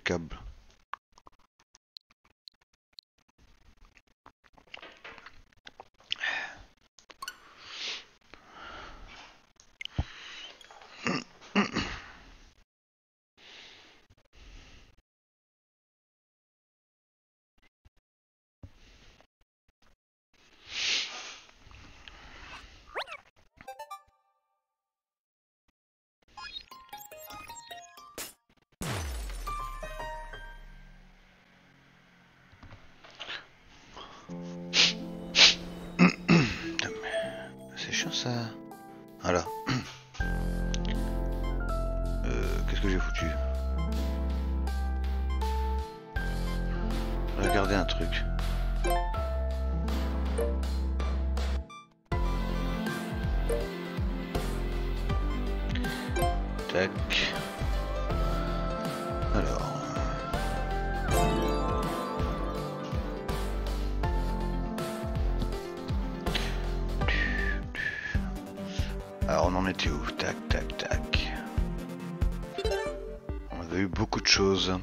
câbles. C'est chiant ça. Voilà. Qu'est-ce que j'ai foutu? Regardez un truc. Tac. Alors. Alors on en était où? Tac, tac, tac. On avait eu beaucoup de choses.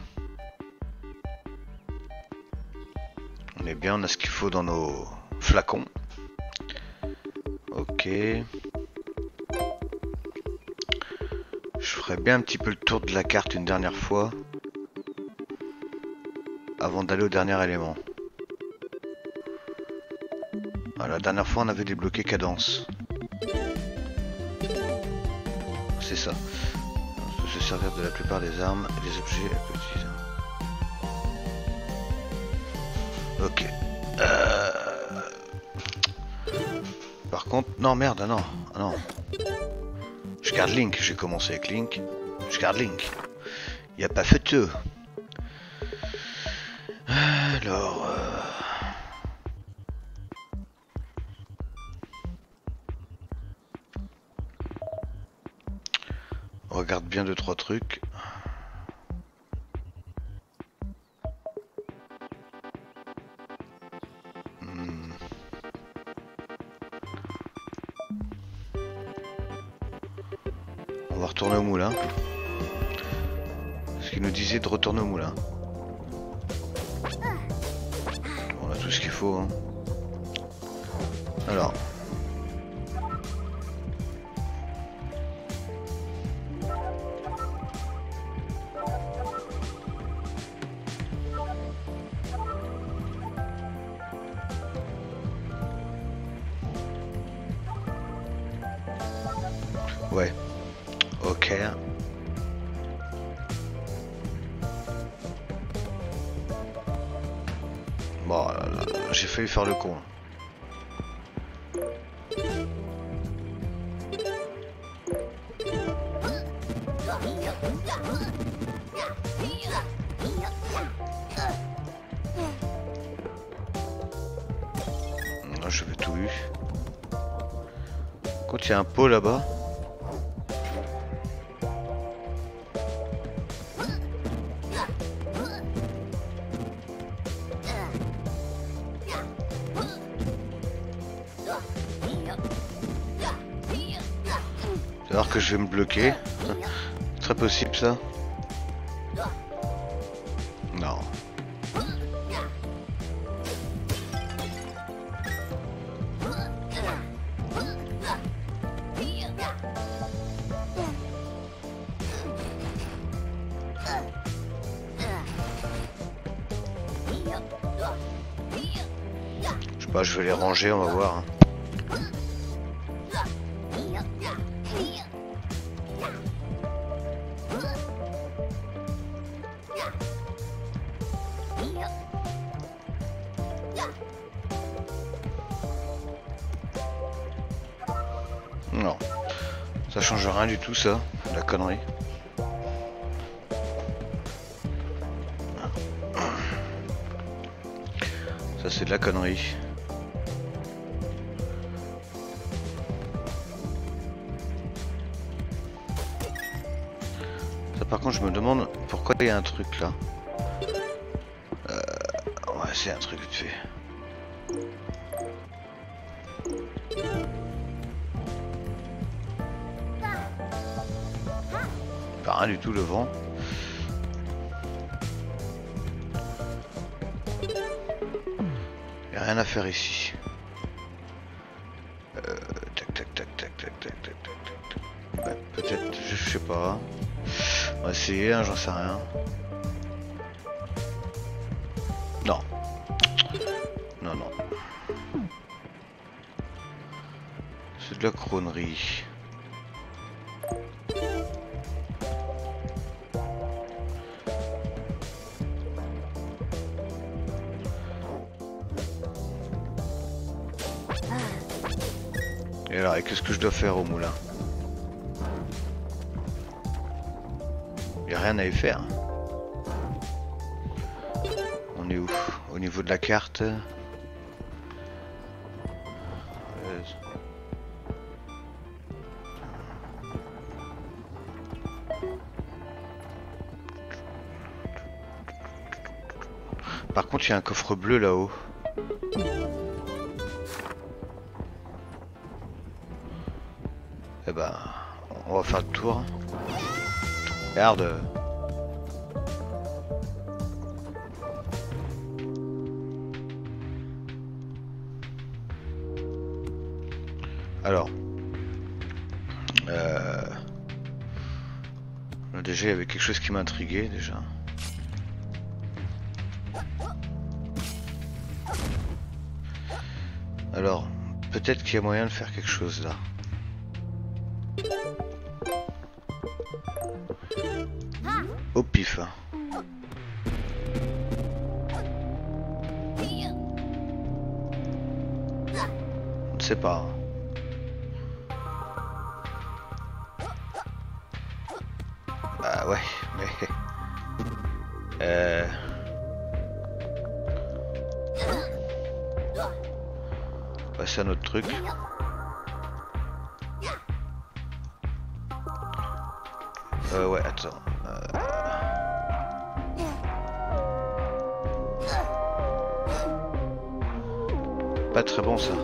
On est bien, on a ce qu'il faut dans nos flacons. Ok. Je ferai bien un petit peu le tour de la carte une dernière fois. Avant d'aller au dernier élément. Voilà, la dernière fois on avait débloqué Cadence. C'est ça. On peut se servir de la plupart des armes et des objets petits. Ok. Par contre, non merde, non, non. Je garde Link, j'ai commencé avec Link. Je garde Link. Il n'y a pas photo. Alors... on regarde bien 2-3 trucs. On va retourner au moulin. Ce qu'il nous disait de retourner au moulin. On a tout ce qu'il faut. Hein. Alors. Ouais. Ok. Bon, j'ai failli faire le con. Non, j'avais tout eu. Quand il y a un pot là-bas. Alors que je vais me bloquer. C'est très possible ça. Non. Je sais pas, je vais les ranger, on va voir. Hein. Non, ça change rien du tout ça, la connerie. Ça c'est de la connerie. Ça par contre je me demande pourquoi il y a un truc là. Ouais c'est un truc vite fait. Pas rien du tout le vent. rien à faire ici. Tac tac tac tac tac tac tac tac tac. Ouais, peut-être, je sais pas. On va essayer, hein, j'en sais rien. Non. Non, non. C'est de la crônerie. Et alors, qu'est-ce que je dois faire au moulin? Il n'y a rien à y faire. On est où? Au niveau de la carte. Par contre, il y a un coffre bleu là-haut. Eh ben, on va faire le tour. Regarde. Alors. Déjà, il y avait quelque chose qui m'intriguait déjà. Alors, peut-être qu'il y a moyen de faire quelque chose là. Au pif. On ne sait pas. Bah ouais, mais... passer à notre truc. Ouais, attends. Pas très bon ça.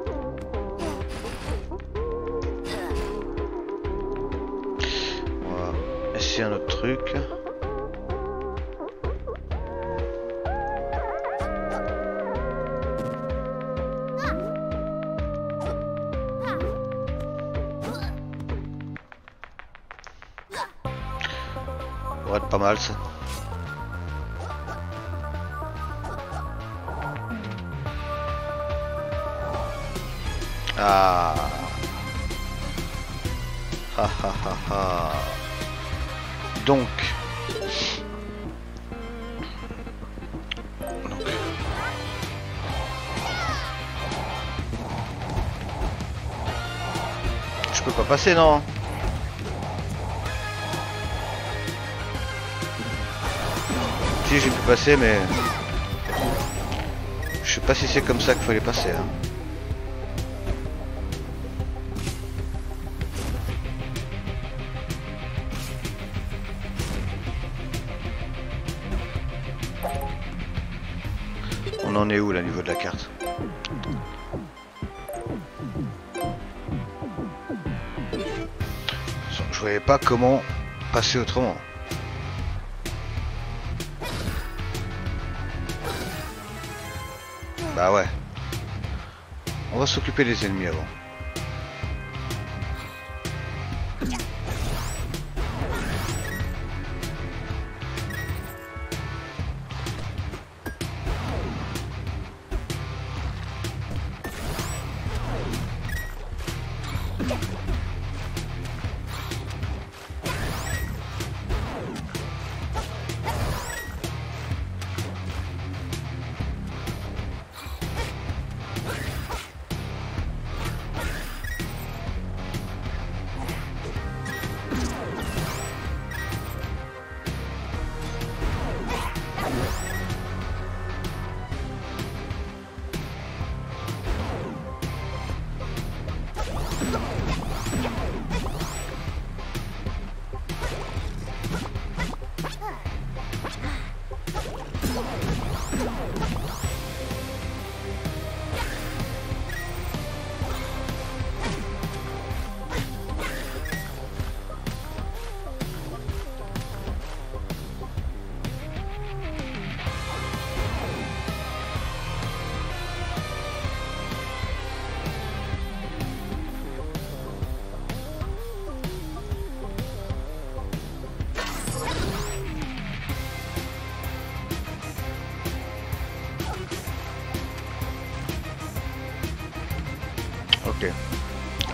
On va essayer un autre truc. Ça pourrait être pas mal ça. Ah. Ha ha ha ha. Donc. Je peux pas passer, non? Si, j'ai pu passer, mais je sais pas si c'est comme ça qu'il fallait passer. Hein. On en est où là, au niveau de la carte? Je voyais pas comment passer autrement. Bah ouais. On va s'occuper des ennemis avant.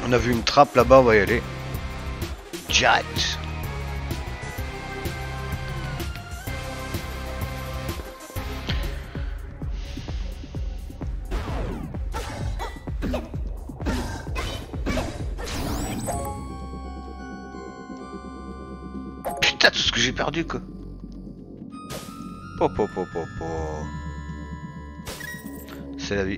On a vu une trappe là-bas, on va y aller. Direct. Putain, tout ce que j'ai perdu quoi. C'est la vie.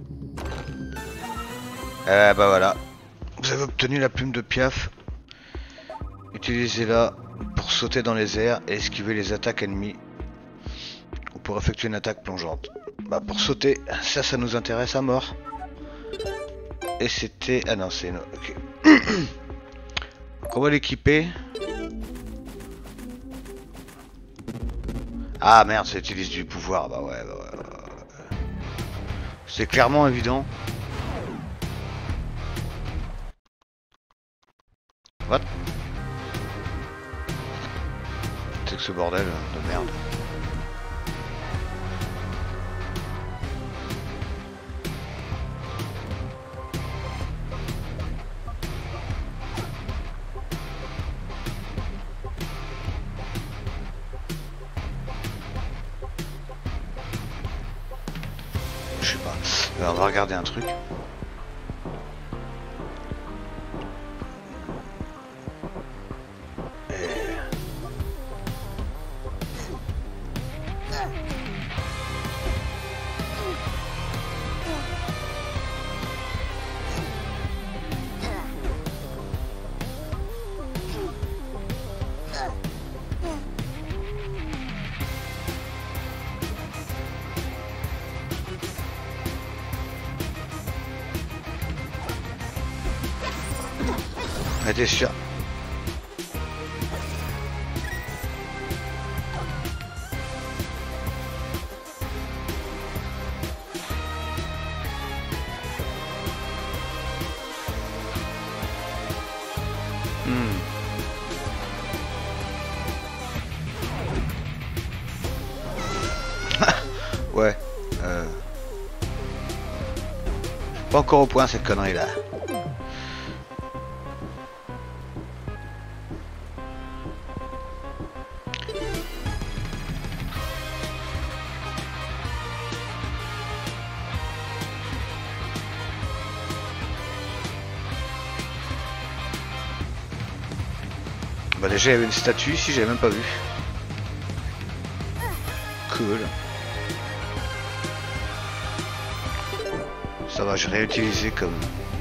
Bah voilà. Vous avez obtenu la plume de Piaf. Utilisez-la pour sauter dans les airs et esquiver les attaques ennemies. Ou pour effectuer une attaque plongeante. Bah pour sauter, ça nous intéresse à mort. Et c'était... Ah non, c'est... Ok. Donc on va l'équiper. Ah merde, ça utilise du pouvoir. Bah ouais. C'est clairement évident. What? C'est que ce bordel de merde. Je sais pas. On va regarder un truc. T'es sûr? Ouais. Pas encore au point cette connerie là. Bah déjà il y avait une statue ici, j'avais même pas vu. Cool. Ça va, je vais réutiliser comme...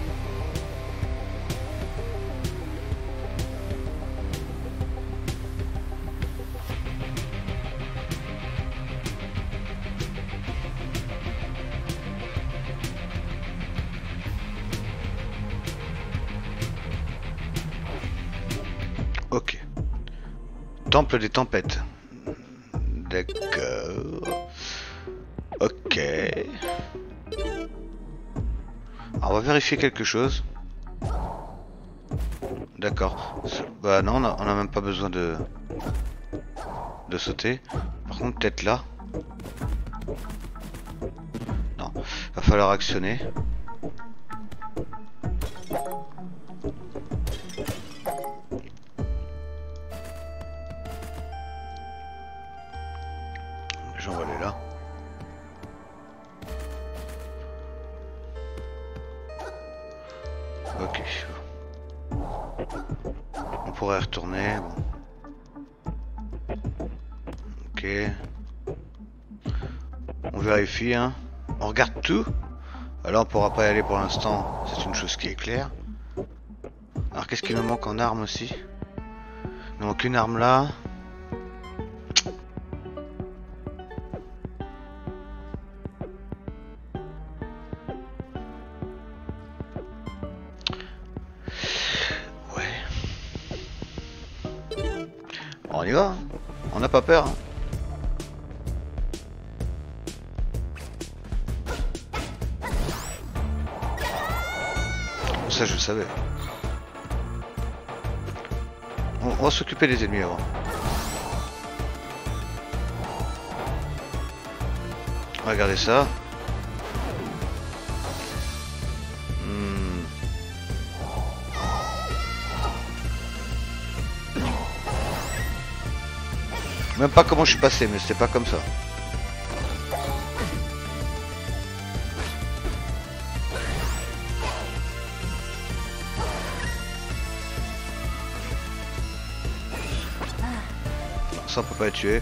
Ok. Temple des tempêtes. D'accord. Ok. Alors, on va vérifier quelque chose. D'accord. Bah non, on a même pas besoin de sauter. Par contre, peut-être là. Non. Va falloir actionner. J'en vais aller là. Ok. On pourrait retourner. Bon. Ok. On vérifie, hein. On regarde tout. Alors on pourra pas y aller pour l'instant. C'est une chose qui est claire. Alors qu'est-ce qu'il nous manque en arme aussi? Il nous manque une arme là. On y va, hein. On n'a pas peur. Hein. Ça je le savais. On va s'occuper des ennemis avant. Regardez ça. Même pas comment je suis passé, mais c'était pas comme ça. Ça on peut pas les tuer.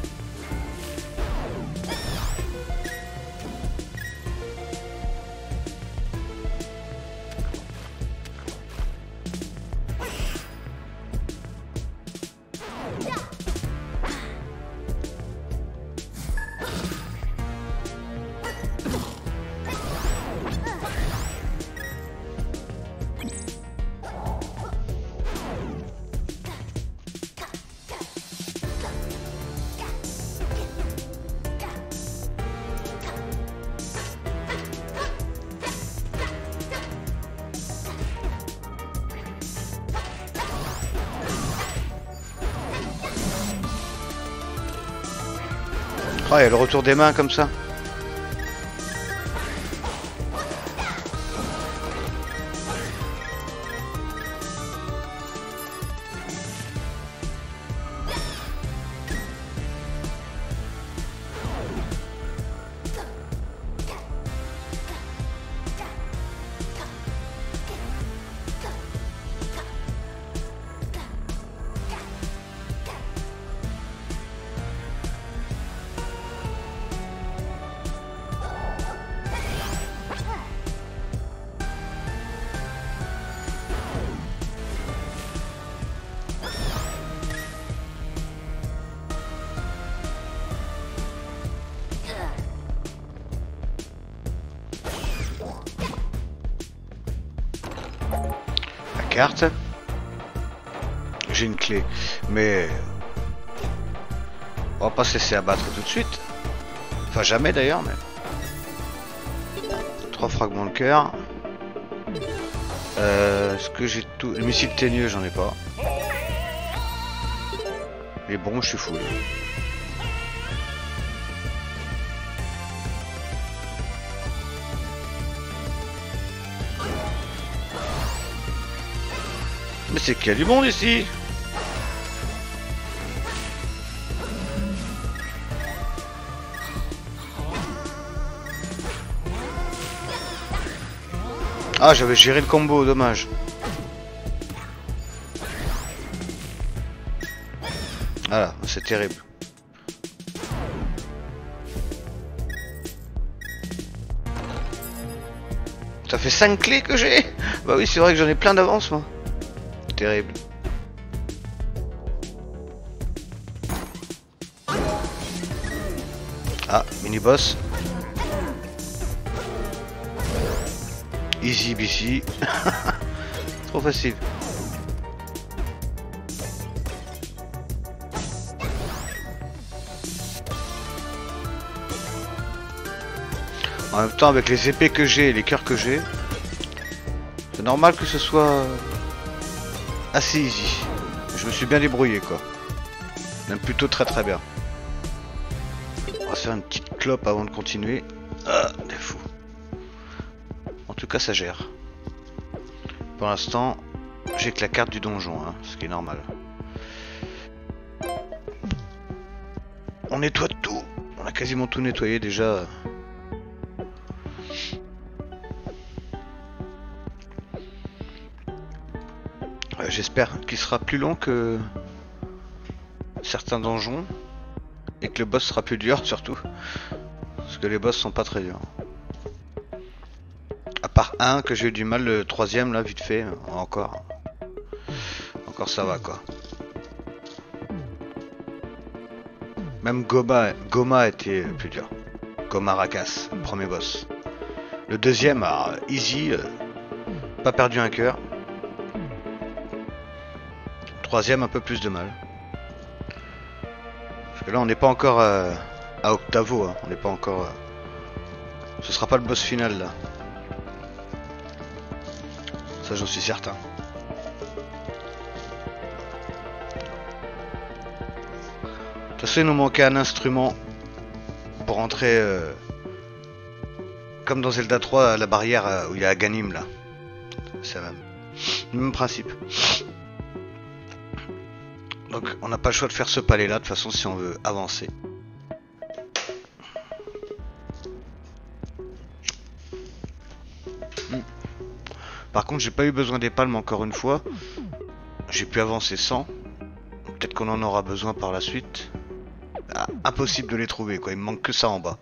Oh, il y a le retour des mains comme ça. Carte. J'ai une clé, mais on va pas se laisser abattre tout de suite. Enfin jamais d'ailleurs, mais 3 fragments de cœur. Est-ce que j'ai tout? Le missile teigneux, j'en ai pas. Les bombes, je suis full. Mais c'est qu'il y a du monde ici. Ah, j'avais géré le combo, dommage. Voilà, c'est terrible. Ça fait 5 clés que j'ai. Bah oui, c'est vrai que j'en ai plein d'avance, moi. Terrible. Ah, mini-boss. Easy BC. Trop facile. En même temps, avec les épées que j'ai et les cœurs que j'ai, c'est normal que ce soit assez easy. Je me suis bien débrouillé, quoi. Même plutôt très très bien. On va se faire une petite clope avant de continuer. Ah, des fous. En tout cas, ça gère. Pour l'instant, j'ai que la carte du donjon, hein, ce qui est normal. On nettoie tout. On a quasiment tout nettoyé déjà. J'espère qu'il sera plus long que certains donjons et que le boss sera plus dur surtout. Parce que les boss sont pas très durs. À part un que j'ai eu du mal, le troisième là vite fait, encore ça va quoi. Même Goma était plus dur. Goma Rakas, le premier boss. Le deuxième, easy, pas perdu un cœur. Troisième, un peu plus de mal. Parce que là, on n'est pas encore à Octavo. Hein. On n'est pas encore. Ce sera pas le boss final là. Ça, j'en suis certain. De toute façon, il nous manquait un instrument pour entrer comme dans Zelda 3, à la barrière où il y a Aghanim là. C'est le même principe. Donc on n'a pas le choix de faire ce palais là de toute façon si on veut avancer. Par contre j'ai pas eu besoin des palmes encore une fois. J'ai pu avancer sans. Peut-être qu'on en aura besoin par la suite. Ah, impossible de les trouver quoi, il me manque que ça en bas.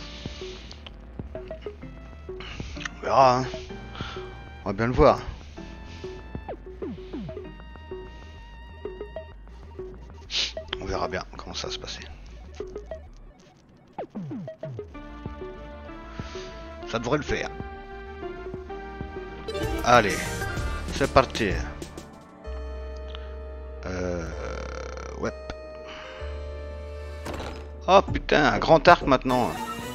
On verra hein. On va bien le voir. On verra bien comment ça va se passer. Ça devrait le faire. Allez, c'est parti. Ouais. Oh putain, un grand arc maintenant.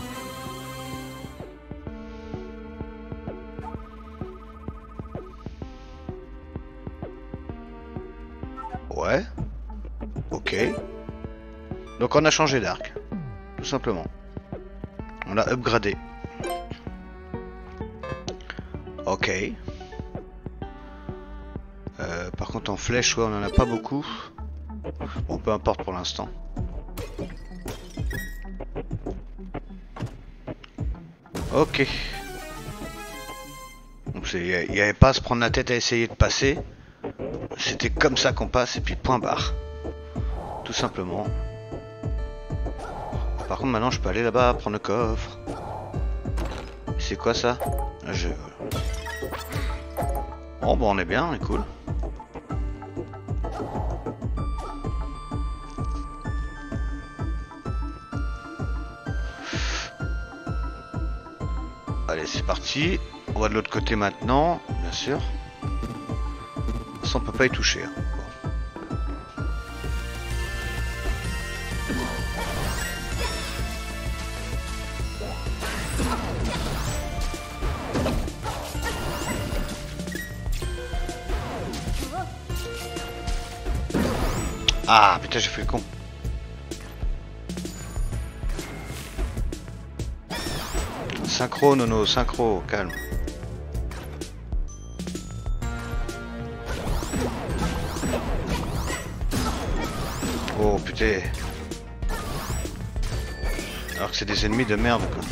Ouais. Ok. Donc on a changé d'arc. Tout simplement. On a upgradé. Ok. Par contre en flèche, ouais, on en a pas beaucoup. Bon, peu importe pour l'instant. Ok. Donc il n'y avait pas à se prendre la tête à essayer de passer. C'était comme ça qu'on passe et puis point barre. Tout simplement. Par contre maintenant je peux aller là-bas prendre le coffre. C'est quoi ça? Un jeu. Bon bon on est bien, on est cool. Allez c'est parti. On va de l'autre côté maintenant, bien sûr. Ça on peut pas y toucher. Hein. Ah putain j'ai fait le con. Synchro Nono, synchro, calme. Oh putain. Alors que c'est des ennemis de merde quoi.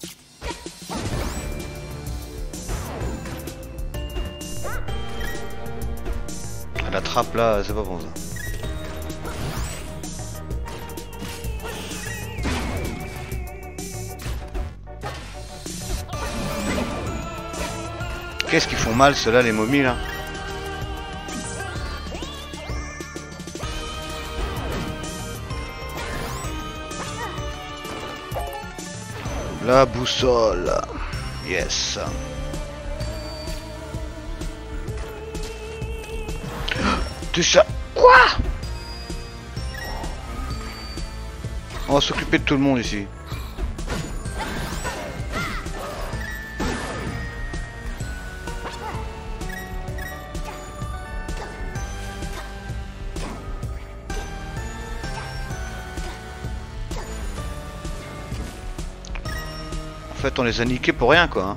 La trappe là, c'est pas bon ça. Qu'est-ce qu'ils font mal ceux-là, les momies là? La boussole. Yes. Tout ça. Quoi? On va s'occuper de tout le monde ici. En fait on les a niqués pour rien quoi. Hein.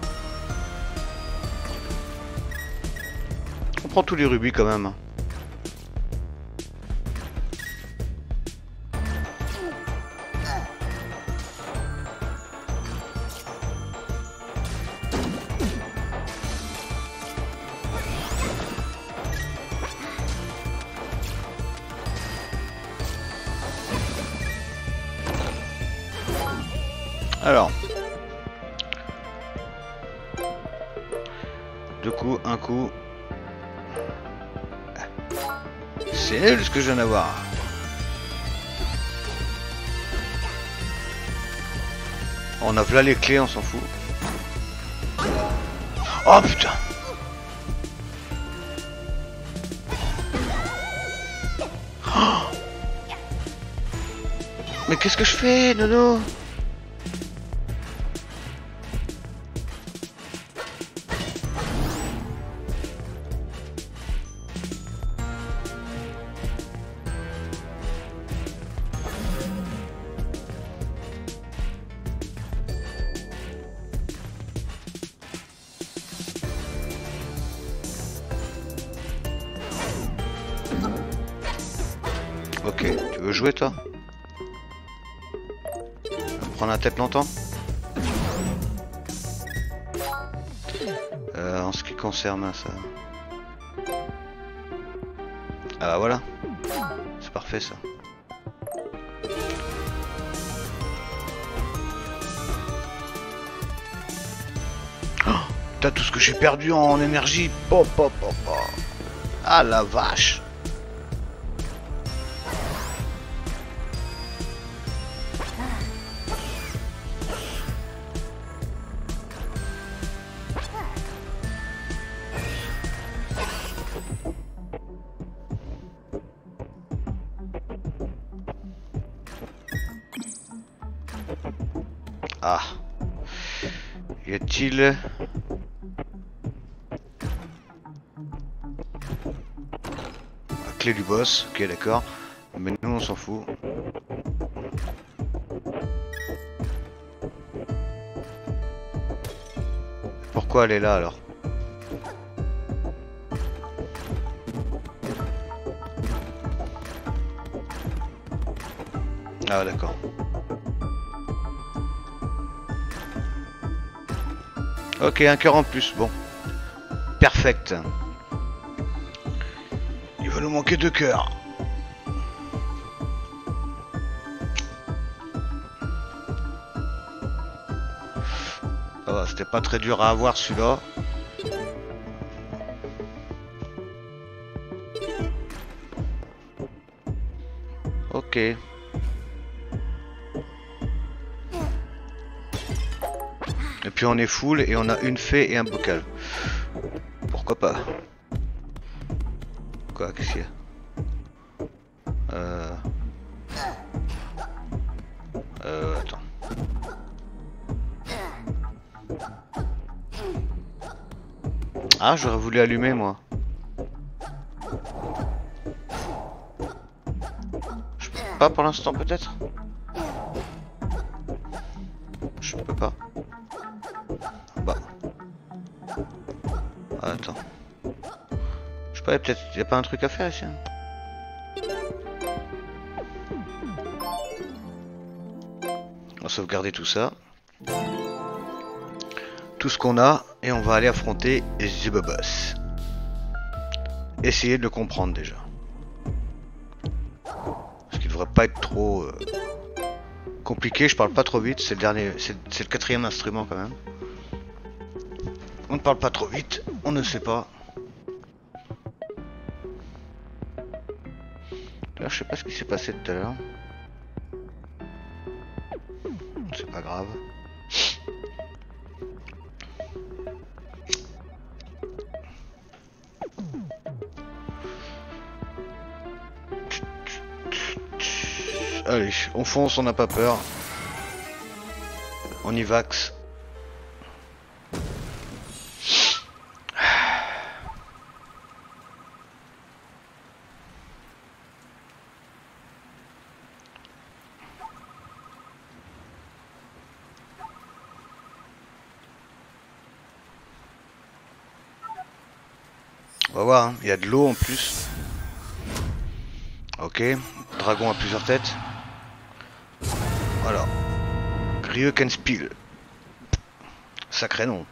On prend tous les rubis quand même. Alors. Deux coups, un coup. C'est nul ce que je viens d'avoir. On a là les clés, on s'en fout. Oh putain. Oh. Mais qu'est-ce que je fais, Nono? Ok, tu veux jouer toi? Ça va me prendre la tête longtemps? En ce qui concerne ça. Ah bah voilà. C'est parfait ça. Oh, t'as tout ce que j'ai perdu en énergie. Pop, pop, pop, pop. Ah la vache. Ah. Y a-t-il... La clé du boss, ok d'accord. Mais nous on s'en fout. Pourquoi elle est là alors? Ah d'accord. Ok, un cœur en plus, bon. Perfect. Il va nous manquer 2 cœurs. Ça va, c'était pas très dur à avoir celui-là. Ok. Et puis on est full et on a une fée et un bocal. Pourquoi pas? Quoi, qu'est-ce qu'il y a? Attends. Ah, j'aurais voulu allumer moi. Je peux pas pour l'instant peut-être? Je peux pas. Bah. Attends. Je sais pas, peut-être y a pas un truc à faire ici. On va sauvegarder tout ça. Tout ce qu'on a et on va aller affronter The Boss. Essayer de le comprendre déjà. Parce qu'il devrait pas être trop compliqué, je parle pas trop vite, c'est le dernier, c'est le 4e instrument quand même. On ne parle pas trop vite, on ne sait pas. Là, je sais pas ce qui s'est passé tout à l'heure. C'est pas grave. Allez, on fonce, on n'a pas peur. On y vaxe. On va voir, hein. Il y a de l'eau en plus. Ok, dragon à plusieurs têtes. Voilà. Griekenspiel. Sacré nom.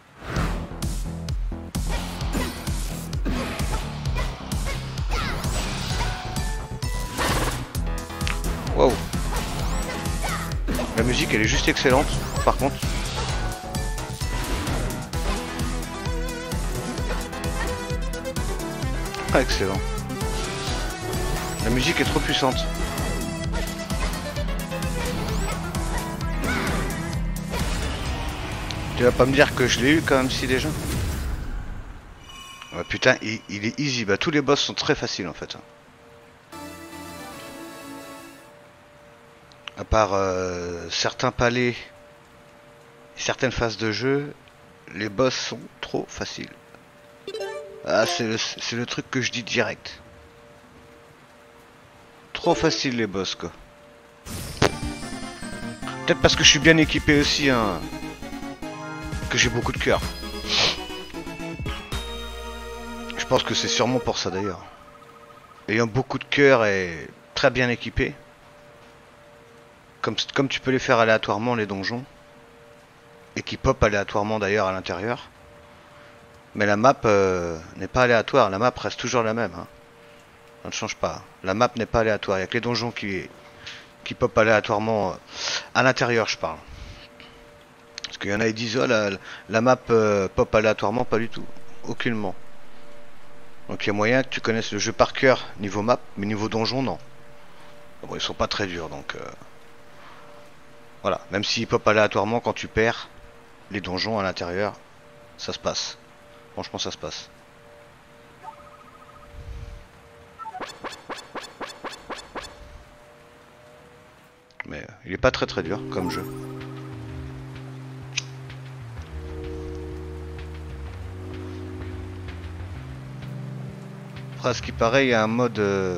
Waouh. La musique elle est juste excellente par contre. Ah, excellent. La musique est trop puissante. Tu vas pas me dire que je l'ai eu quand même si déjà. Ouais, putain, il est easy. Bah tous les boss sont très faciles en fait. À part certains palais, certaines phases de jeu, les boss sont trop faciles. Ah, c'est le truc que je dis direct. Trop facile les boss quoi. Peut-être parce que je suis bien équipé aussi, hein, que j'ai beaucoup de cœur. Je pense que c'est sûrement pour ça d'ailleurs. Ayant beaucoup de cœur et très bien équipés. Comme tu peux les faire aléatoirement les donjons. Et qui pop aléatoirement d'ailleurs à l'intérieur. Mais la map n'est pas aléatoire, la map reste toujours la même. Hein. Ça ne change pas. La map n'est pas aléatoire, il n'y a que les donjons qui pop aléatoirement à l'intérieur, je parle. Parce qu'il y en a qui disent, oh, la map pop aléatoirement, pas du tout. Aucunement. Donc il y a moyen que tu connaisses le jeu par cœur niveau map, mais niveau donjon, non. Bon, ils sont pas très durs, donc... voilà, même s'ils pop aléatoirement quand tu perds les donjons à l'intérieur, ça se passe. Franchement, ça se passe. Mais il est pas très très dur comme jeu. Après, à ce qui paraît, il y a un mode...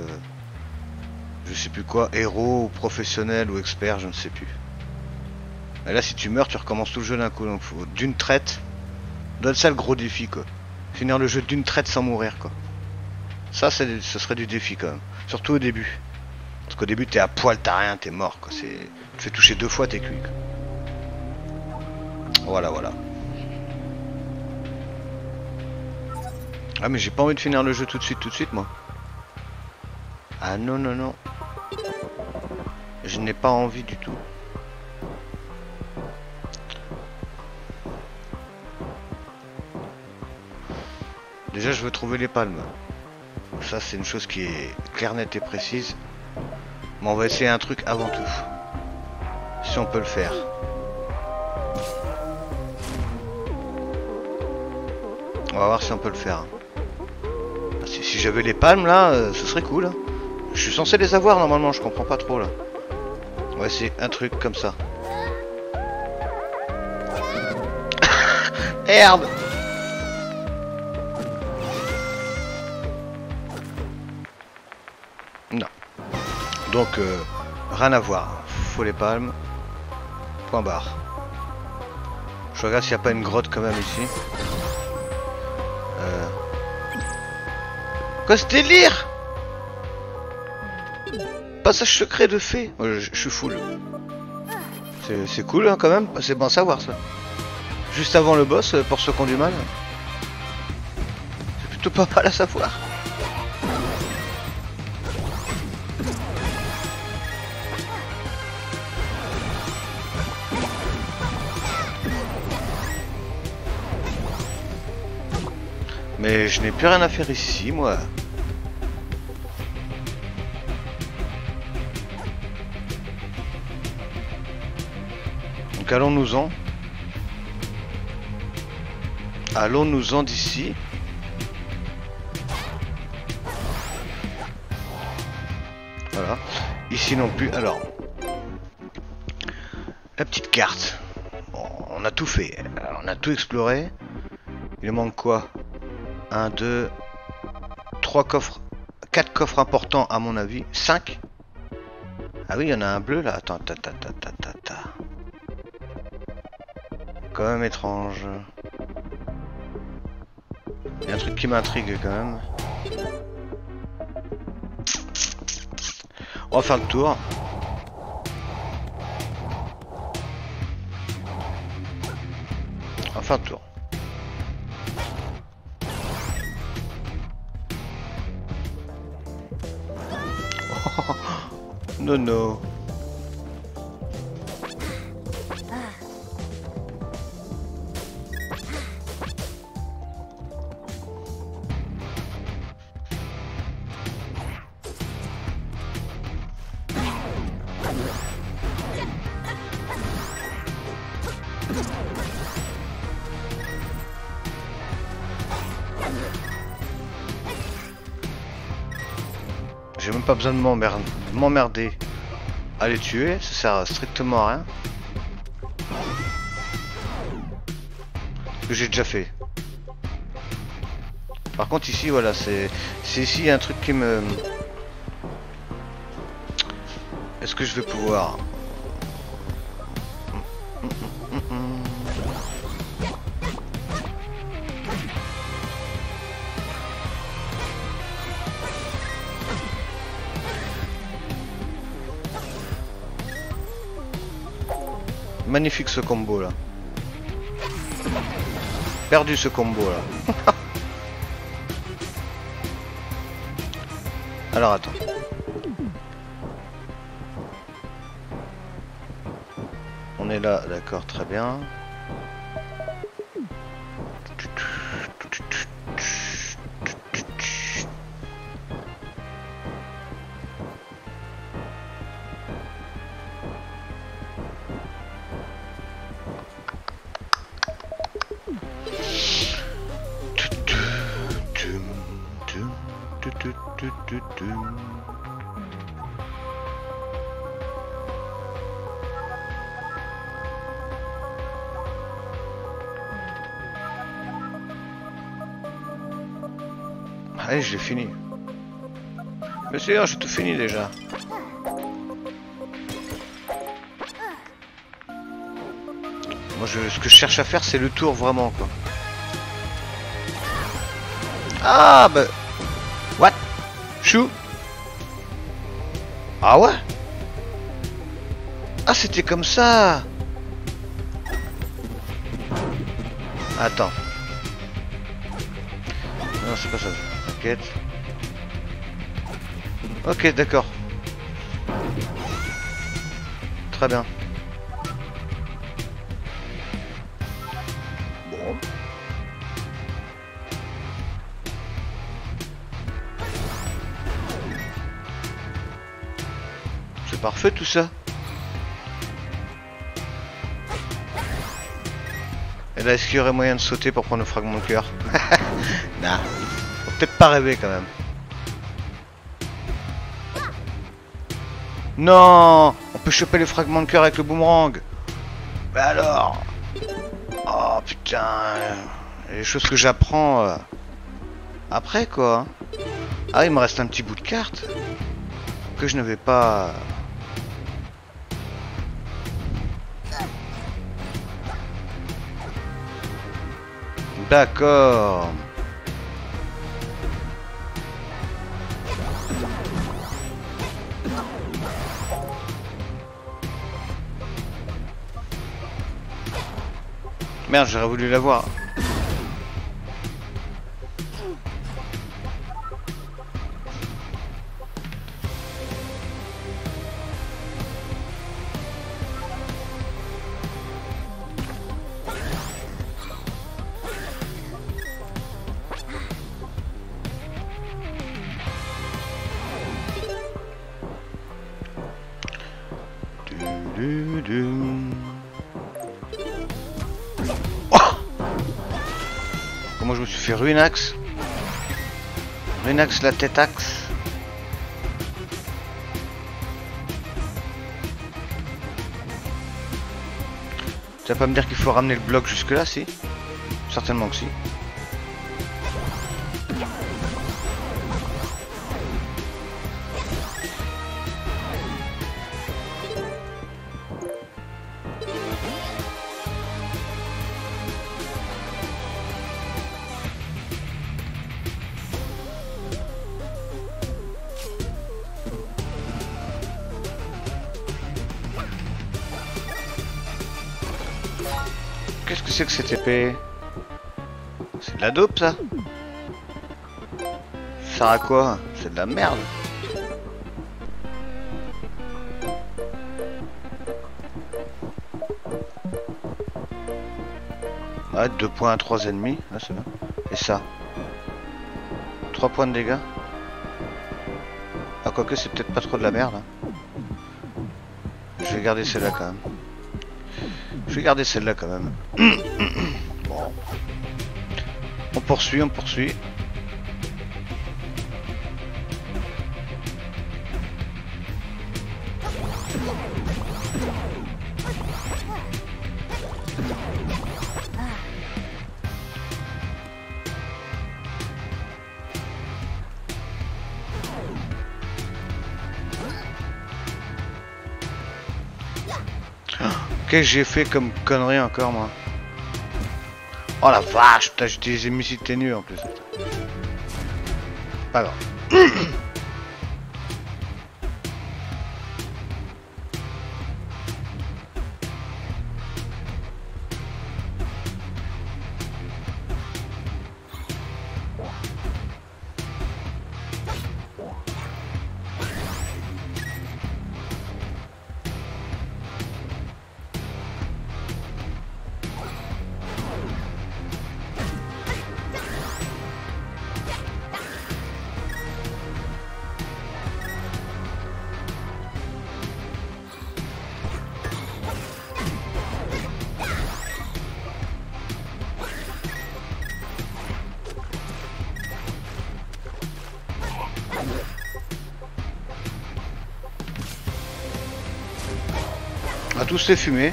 je sais plus quoi, héros ou professionnel ou expert, je ne sais plus. Et là, si tu meurs, tu recommences tout le jeu d'un coup. Donc, faut d'une traite. Donne ça le gros défi, quoi. Finir le jeu d'une traite sans mourir, quoi. Ça, ce serait du défi, quand même. Surtout au début. Parce qu'au début, t'es à poil, t'as rien, t'es mort, quoi. Tu te fais toucher 2 fois, t'es cuit, quoi. Voilà, voilà. Ah, mais j'ai pas envie de finir le jeu tout de suite, moi. Ah, non, non, non. Je n'ai pas envie du tout. Déjà, je veux trouver les palmes. Ça, c'est une chose qui est claire, nette et précise. Mais on va essayer un truc avant tout. Si on peut le faire. On va voir si on peut le faire. Si j'avais les palmes, là, ce serait cool. Hein. Je suis censé les avoir, normalement. Je comprends pas trop, là. On va essayer un truc comme ça. Merde! Non. Donc, rien à voir. Faut les palmes. Point barre. Je regarde s'il n'y a pas une grotte quand même ici. Quoi ce délire? Passage secret de fée. Je suis full. C'est cool hein, quand même. C'est bon à savoir ça. Juste avant le boss, pour ceux qui ont du mal. C'est plutôt pas mal à savoir. Mais je n'ai plus rien à faire ici, moi. Donc allons-nous-en. Allons-nous-en d'ici. Voilà. Ici non plus. Alors. La petite carte. Bon, on a tout fait. Alors, on a tout exploré. Il manque quoi? 1, 2, 3 coffres, 4 coffres importants à mon avis, 5. Ah oui, il y en a un bleu là, attends, quand même étrange. Il y a un truc qui m'intrigue quand même. On va faire le tour. On va faire le tour. Non, non. J'ai même pas besoin de m'emmerder à les tuer, ça sert strictement à rien. Ce que j'ai déjà fait. Par contre ici voilà, c'est ici un truc qui me... Est-ce que je vais pouvoir... Magnifique ce combo là. Perdu ce combo là. Alors attends. On est là, d'accord, très bien. Allez, je l'ai fini. Mais c'est je te finis déjà. Moi, ce que je cherche à faire, c'est le tour vraiment, quoi. Ah, bah... What? Chou? Ah ouais? Ah, c'était comme ça. Attends. Non, c'est pas ça. T'inquiète. Ok, d'accord. Très bien. Bon. C'est parfait tout ça. Et là, est-ce qu'il y aurait moyen de sauter pour prendre le fragment de cœur? Nah. Faut peut-être pas rêver quand même. Non, on peut choper les fragments de cœur avec le boomerang. Mais alors? Oh putain. Les choses que j'apprends après quoi. Ah, il me reste un petit bout de carte que je ne vais pas... D'accord. Merde, j'aurais voulu la voir. Comment je me suis fait Ruinax? Ruinax la tête axe. Tu vas pas me dire qu'il faut ramener le bloc jusque là, si? Certainement que si. Qu'est-ce que c'est que cette épée? C'est de la dope ça? Ça sert à quoi? C'est de la merde. Ah, 2 points à 3 ennemis, ah, c'est bien. Et ça? 3 points de dégâts? Ah, quoique c'est peut-être pas trop de la merde. Hein. Je vais garder celle-là quand même. Je vais garder celle-là quand même. Bon. On poursuit, on poursuit. Qu'est-ce que j'ai fait comme connerie encore moi? Oh la vache, putain, j'ai utilisé missile ténu en plus. Pas grave. tous les fumer.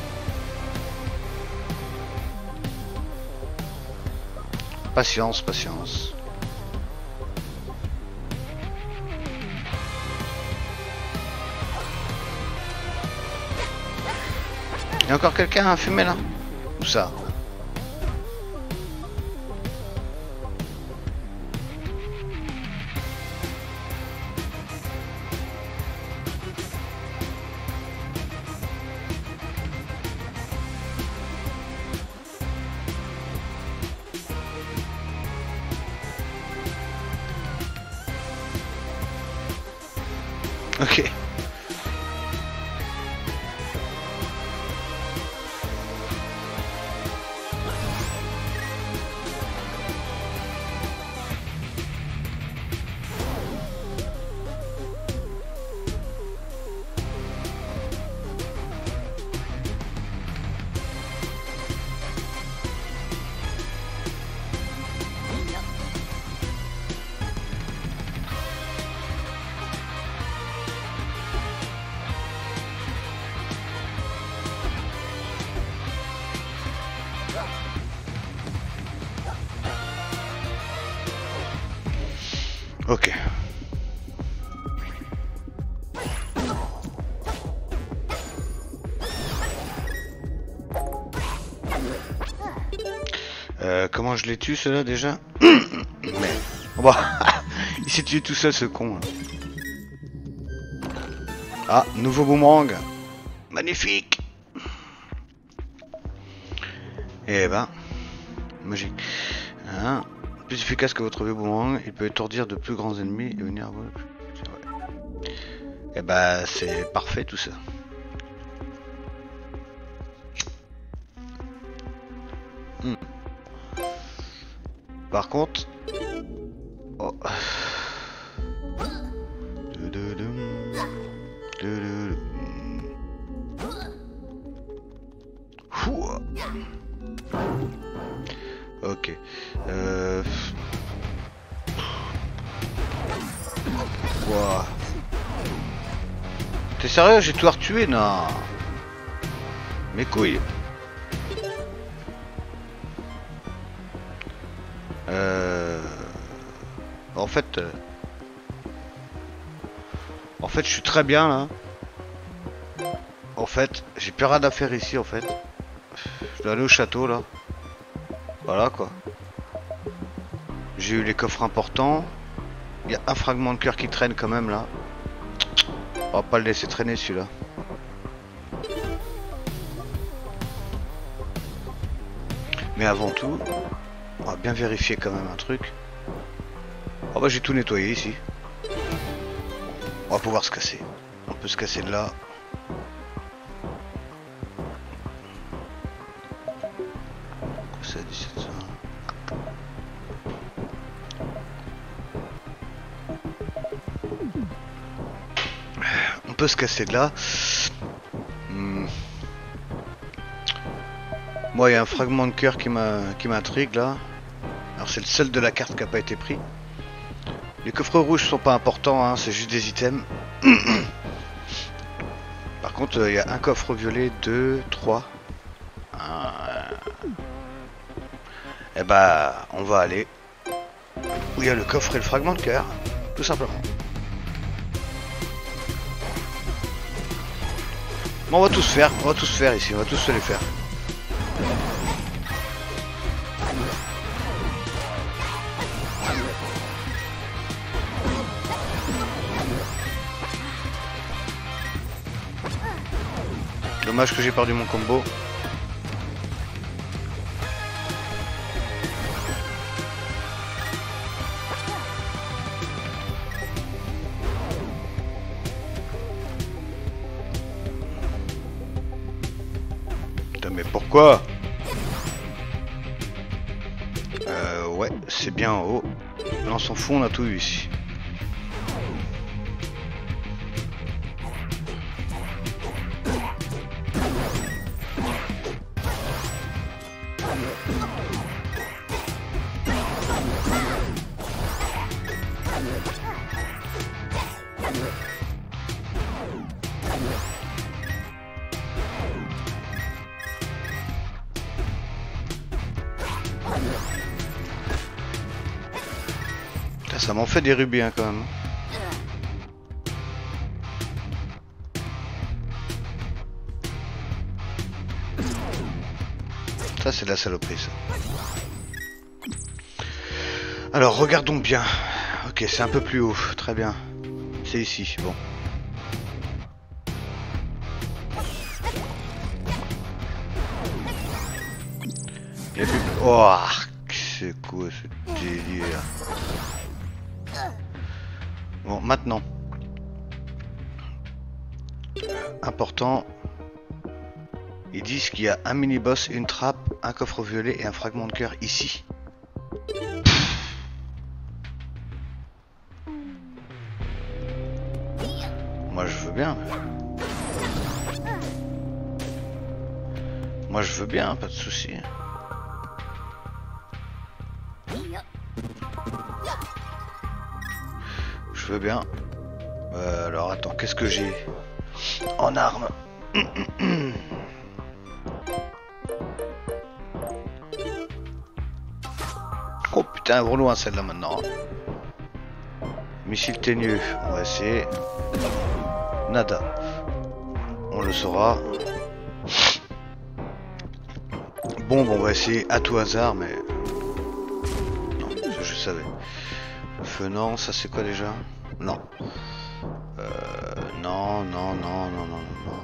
Patience, patience. Il y a encore quelqu'un à fumer là? Où ça? Ok. Ok. Comment je les tue ceux-là déjà? Mais bon, il s'est tué tout seul ce con. Là. Ah, nouveau boomerang. Magnifique. Eh ben, magique. Hein, plus efficace que votre vieux boomerang, il peut étourdir de plus grands ennemis et venir à vous. Ouais. Eh ben, c'est parfait tout ça. Par contre, oh. Ok. Wow. T'es sérieux? J'ai tout retué? Non. Mes couilles. En fait, je suis très bien là. En fait, j'ai plus rien à faire ici en fait. Je dois aller au château là. Voilà quoi. J'ai eu les coffres importants. Il y a un fragment de cœur qui traîne quand même là. On va pas le laisser traîner celui-là. Mais avant tout, on va bien vérifier quand même un truc. Oh bah j'ai tout nettoyé ici. On va pouvoir se casser. On peut se casser de là. C'est 1700. On peut se casser de là. Moi, il y a un fragment de cœur qui m'intrigue là. Alors c'est le seul de la carte qui n'a pas été pris. Les coffres rouges sont pas importants, hein, c'est juste des items. Par contre, il y a un coffre violet, 2, 3. Et bah, on va aller où il y a le coffre et le fragment de cœur, tout simplement. Bon, on va tous faire ici, on va tous se les faire. Dommage que j'ai perdu mon combo. Putain, mais pourquoi? Ouais, c'est bien en haut. Là on s'en fout, on a tout eu ici. Ça m'en fait des rubis hein, quand même. Ça c'est de la saloperie ça. Alors regardons bien. Ok, c'est un peu plus haut, très bien. C'est ici, bon. Il y a plus... Oh, c'est quoi ce délire? Bon, maintenant. Important. Ils disent qu'il y a un mini-boss, une trappe, un coffre violet et un fragment de cœur ici. Moi je veux bien. Moi je veux bien, pas de souci. Je veux bien. Alors attends, qu'est-ce que j'ai en armes? Oh putain, elle va loin celle-là maintenant. Missile teigneux, on va essayer. Nada. On le saura. Bombe, on va essayer à tout hasard, mais... Non, ça je savais. Feu, non, ça c'est quoi déjà? Non. Non, non, non, non, non, non.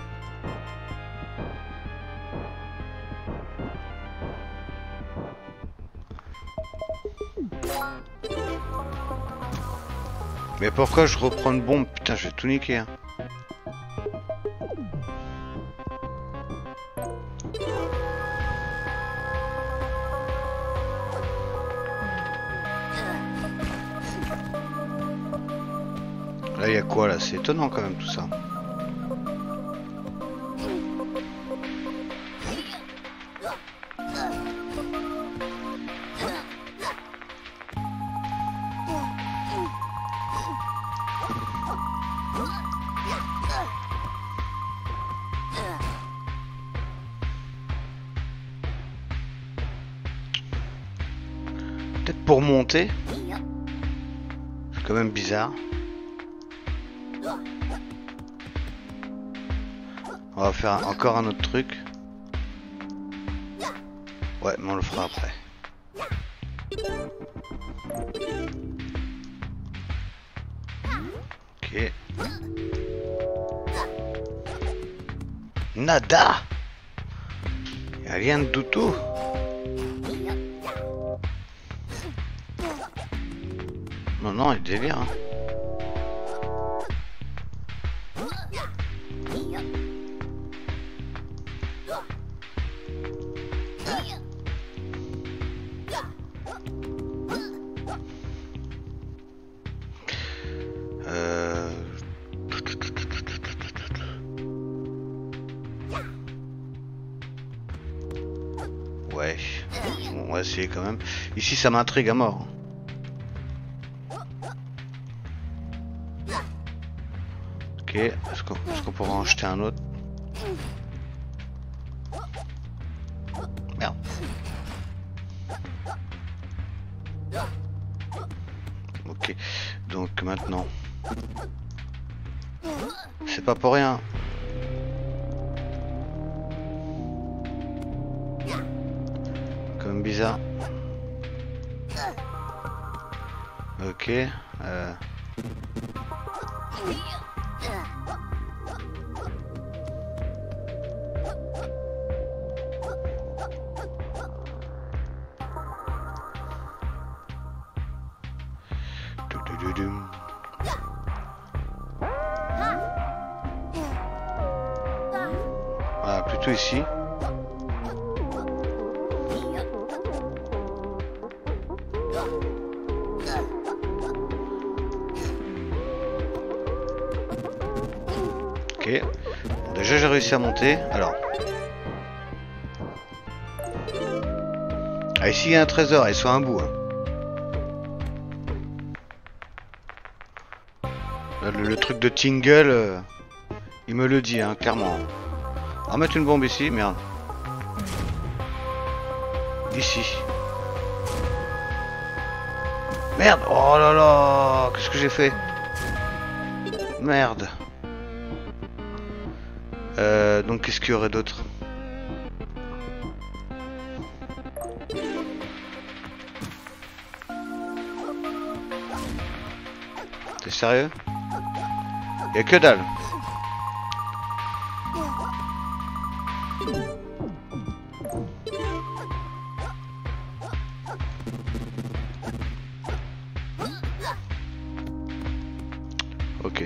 Mais pourquoi je reprends une bombe? Putain, je vais tout niquer. Hein. Là, il y a quoi là? C'est étonnant quand même tout ça. Peut-être pour monter. C'est quand même bizarre. On va faire encore un autre truc. Ouais, mais on le fera après. Ok. Nada. Y'a rien de tout. Non, non, il délire. Hein. Ouais, on va essayer quand même. Ici, ça m'intrigue à mort. Ok, est-ce qu'on pourra en jeter un autre? Merde. Ok, donc maintenant, c'est pas pour rien. Comme bizarre. Ok. Ah, plutôt ici. Ok. Bon, déjà j'ai réussi à monter. Alors. Ah, ici il y a un trésor, il soit un bout. Hein. Là, le truc de Tingle, il me le dit, hein, clairement. On va mettre une bombe ici, merde. Ici. Merde. Oh là là. Qu'est-ce que j'ai fait? Merde. Donc qu'est-ce qu'il y aurait d'autre? T'es sérieux? Y'a que dalle. Ok.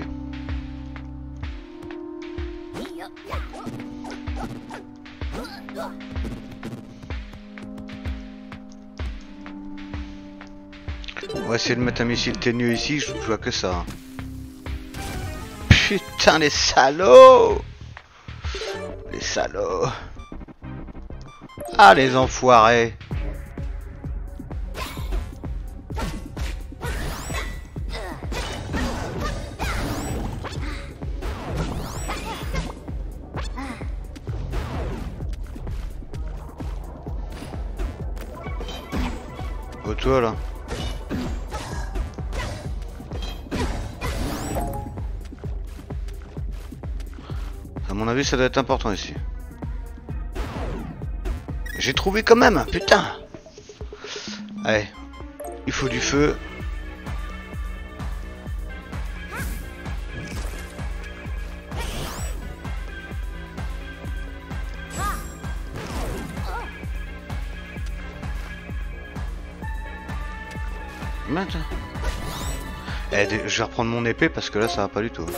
On va essayer de mettre un missile ténu ici, je vois que ça. Putain, les salauds! Les salauds! Ah, les enfoirés! Oh, toi là! À mon avis, ça doit être important ici. J'ai trouvé quand même, putain. Allez, il faut du feu. Maintenant. Eh, je vais reprendre mon épée parce que là, ça va pas du tout.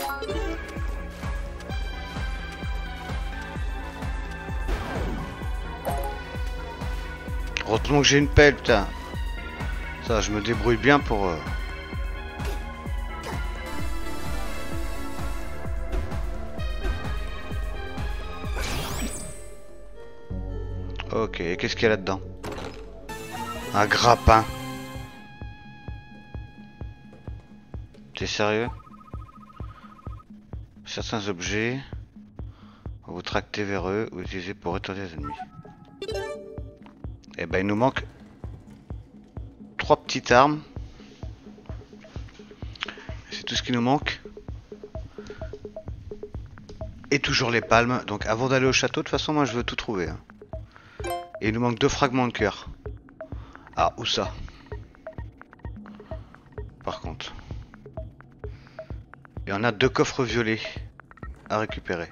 Heureusement que j'ai une pelle, putain. Ça, je me débrouille bien pour... Ok, et qu'est-ce qu'il y a là-dedans? Un grappin. T'es sérieux? Certains objets, vous tractez vers eux ou utilisez pour étourdir les ennemis. Et ben il nous manque 3 petites armes. C'est tout ce qui nous manque. Et toujours les palmes. Donc avant d'aller au château, de toute façon moi je veux tout trouver. Hein. Et il nous manque 2 fragments de cœur. Ah, où ça? Par contre. Et on a 2 coffres violets à récupérer.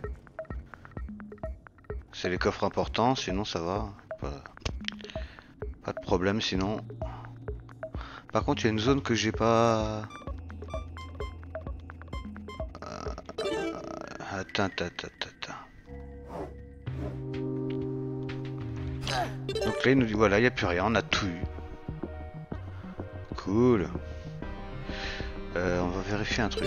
C'est les coffres importants, sinon ça va. Pas de problème sinon. Par contre il y a une zone que j'ai pas... Attends. Donc là il nous dit voilà, il n'y a plus rien, on a tout eu. Cool. On va vérifier un truc.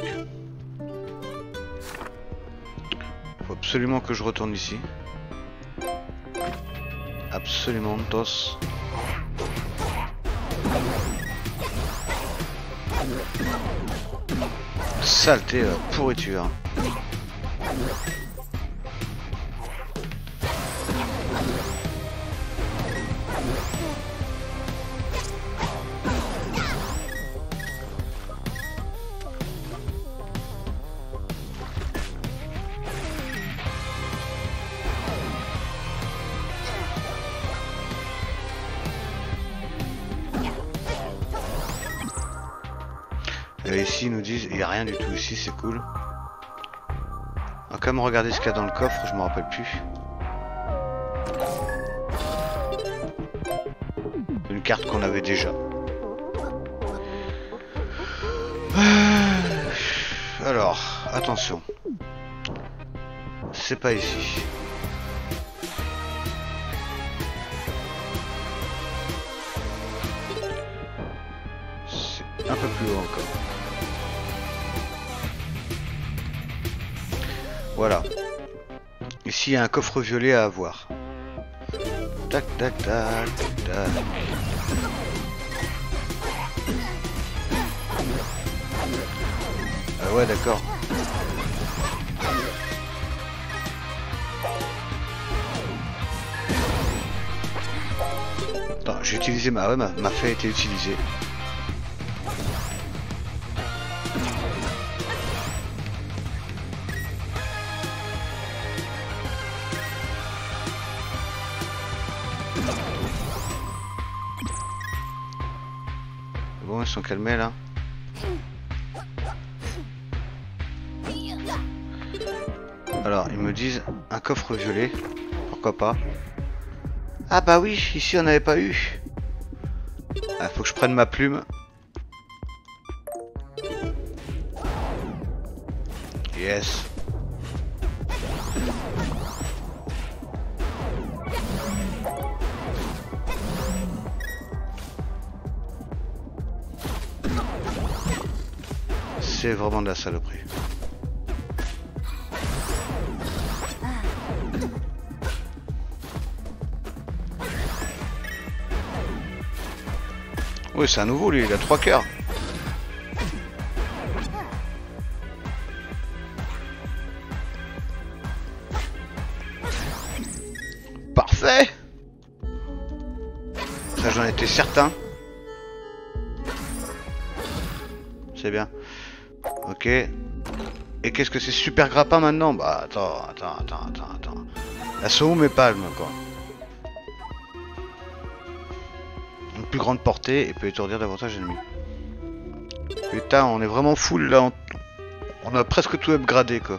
Faut absolument que je retourne ici. Absolument, tos. Saleté, pourriture. Ici ils nous disent il n'y a rien du tout ici, c'est cool. On va quand même regarder ce qu'il y a dans le coffre, je me rappelle plus. Une carte qu'on avait déjà. Alors, attention. C'est pas ici. C'est un peu plus haut encore. Voilà. Ici, il y a un coffre violet à avoir. Tac, tac, tac, tac. Ah ouais, d'accord. Attends, j'ai utilisé ma... Ouais, ma fée a été utilisée. Bon, ils sont calmés là. Alors, ils me disent un coffre violet. Pourquoi pas? Ah bah oui, ici on n'avait pas eu. Ah, faut que je prenne ma plume. Yes. C'est vraiment de la saloperie. Oui, c'est un nouveau lui, il a 3 cœurs. Parfait. Ça j'en étais certain. C'est bien. Ok. Et qu'est-ce que c'est super grappin maintenant? Bah attends. Elles sont où mes palmes quoi? Une plus grande portée et peut étourdir davantage d'ennemis. Putain, on est vraiment full là. On a presque tout upgradé quoi.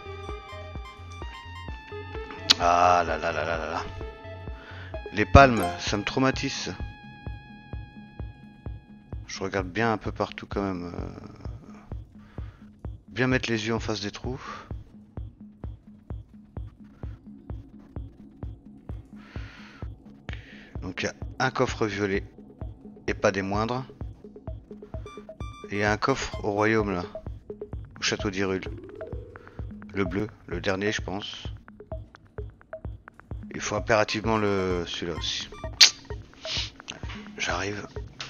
Ah là là là là là là. Les palmes, ça me traumatise. Je regarde bien un peu partout quand même. Bien mettre les yeux en face des trous. Donc il y a un coffre violet. Et pas des moindres. Et il y a un coffre au royaume là. Au château d'Hyrule. Le bleu, le dernier je pense. Il faut impérativement celui-là aussi. J'arrive.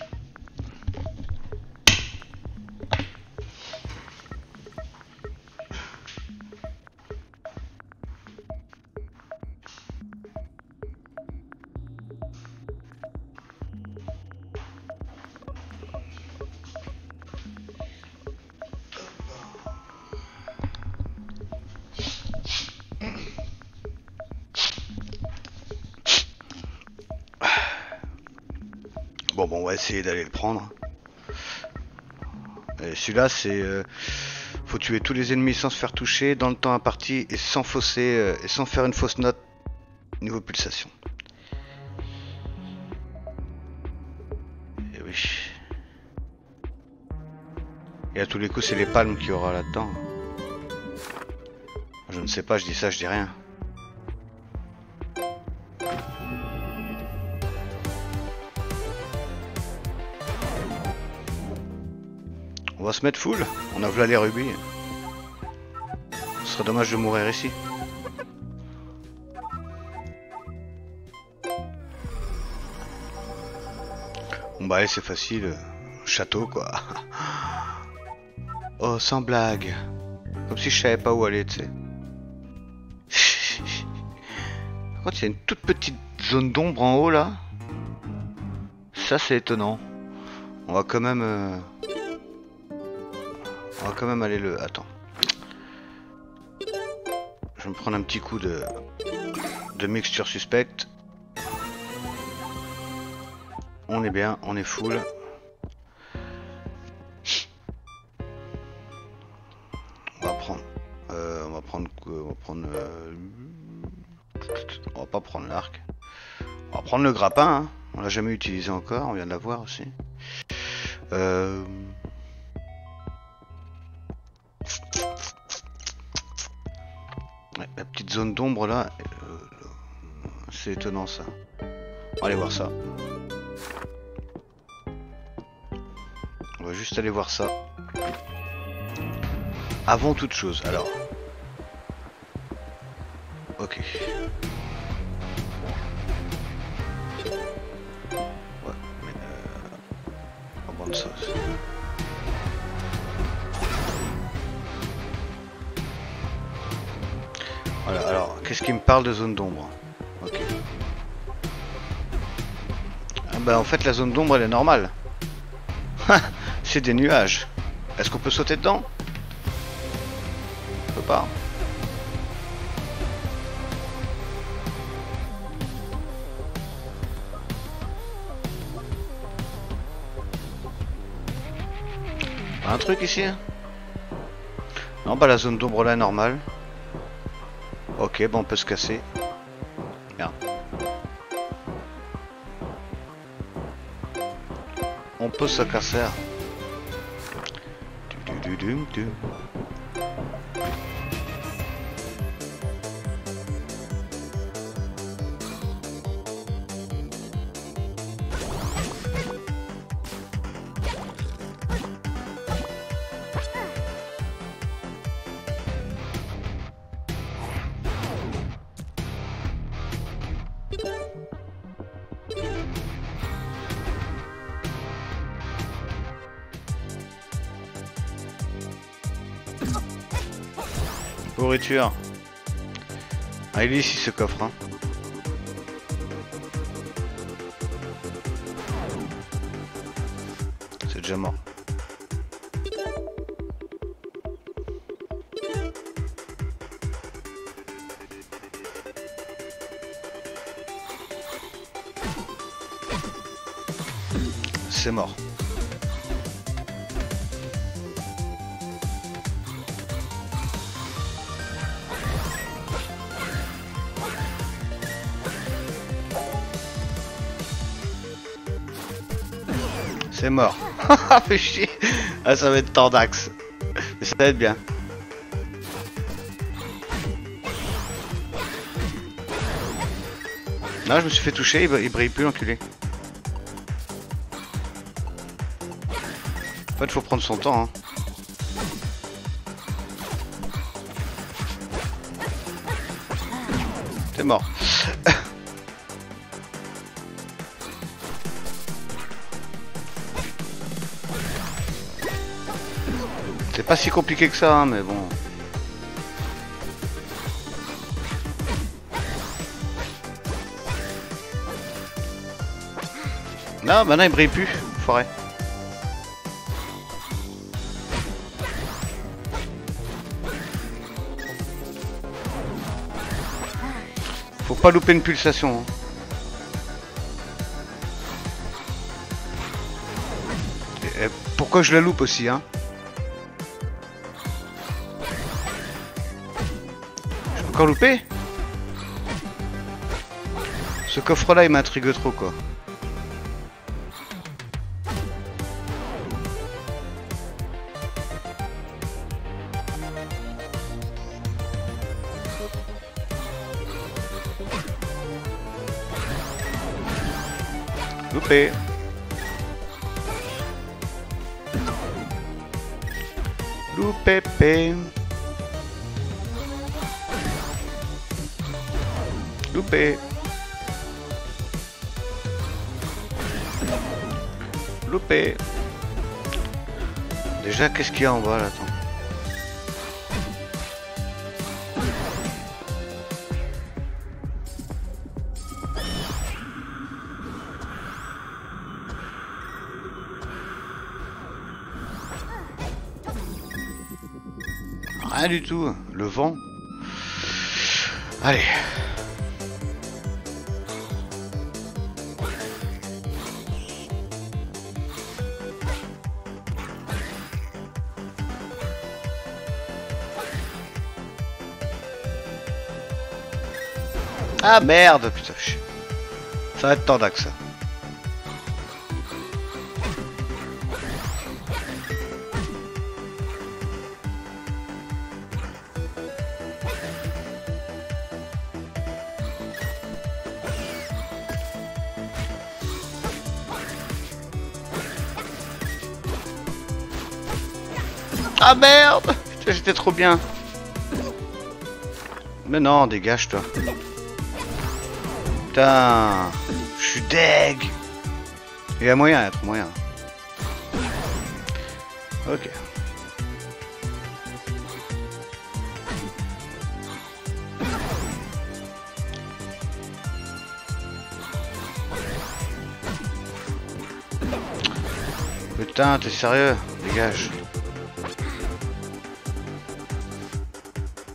Bon, on va essayer d'aller le prendre. Celui-là, c'est... faut tuer tous les ennemis sans se faire toucher, dans le temps imparti, et sans fausser, et sans faire une fausse note niveau pulsation. Et oui. Et à tous les coups, c'est les palmes qu'il y aura là-dedans. Je ne sais pas, je dis ça, je dis rien. On va se mettre full, on a voilà les rubis. Ce serait dommage de mourir ici. Bon bah allez, c'est facile, château quoi. Oh, sans blague. Comme si je savais pas où aller, tu sais. Par contre, il y a une toute petite zone d'ombre en haut là. Ça c'est étonnant. On va quand même... On va quand même aller le... Attends. Je vais me prendre un petit coup de mixture suspecte. On est bien, on est full. On va prendre... on va pas prendre l'arc. On va prendre le grappin, hein. On l'a jamais utilisé encore, on vient de l'avoir aussi. Ouais, la petite zone d'ombre là, c'est étonnant ça. On va aller voir ça. On va juste aller voir ça. Avant toute chose, alors. Ok. Ouais, mais on va prendre ça aussi. Voilà, alors, qu'est-ce qui me parle de zone d'ombre? Ok. Ah bah en fait la zone d'ombre elle est normale. C'est des nuages. Est-ce qu'on peut sauter dedans? part. Un truc ici? Non, bah la zone d'ombre là est normale. Ok, bon on peut se casser. Merde. On peut se casser. Pourriture. Ah, il est ici ce coffre. Hein. C'est déjà mort. C'est mort. C'est mort. Fais chier. Ah, ça va être Tordax. Mais ça va être bien. Non, je me suis fait toucher, il brille plus l'enculé. En fait, faut prendre son temps. Hein. T'es mort. C'est pas si compliqué que ça, hein, mais bon. Non, maintenant il brille plus, forêt. Faut pas louper une pulsation. Hein. Et pourquoi je la loupe aussi, hein? Encore loupé? Ce coffre là il m'intrigue trop quoi. Loupé. Loupé. Loupé. Loupé. Déjà, qu'est-ce qu'il y a en bas là? Attends. Rien du tout. Le vent. Allez. Ah merde, putain. Ça va être Tordax ça. Ah merde, putain, j'étais trop bien. Mais non, dégage toi. Putain, je suis deg. Il y a moyen, il y a trop moyen. Ok. Putain, t'es sérieux? Dégage.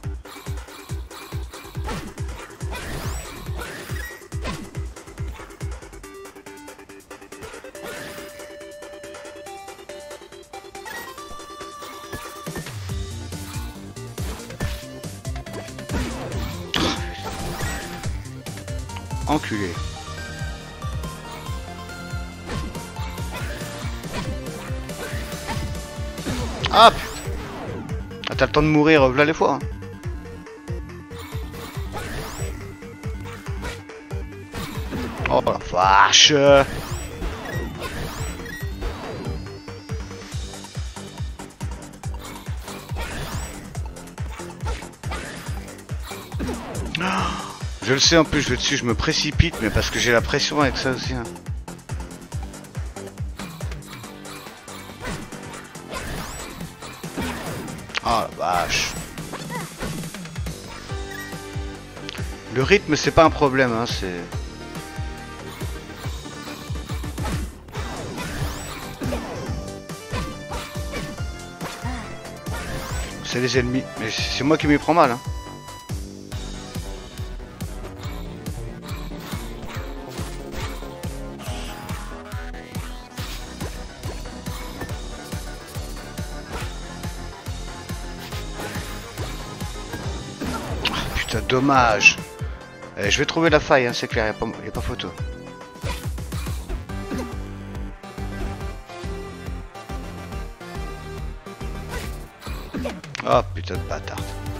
enculé. Ah putain. Ah, t'as le temps de mourir, voilà les fois. Hein. Oh la vache. Je le sais, en plus je vais dessus, je me précipite, mais parce que j'ai la pression avec ça aussi. Hein. Ah la vache. Le rythme c'est pas un problème, hein, c'est... C'est les ennemis, mais c'est moi qui m'y prends mal. Hein. Putain, dommage. Je vais trouver la faille, hein, c'est clair, y a pas photo. Oh putain de bâtard.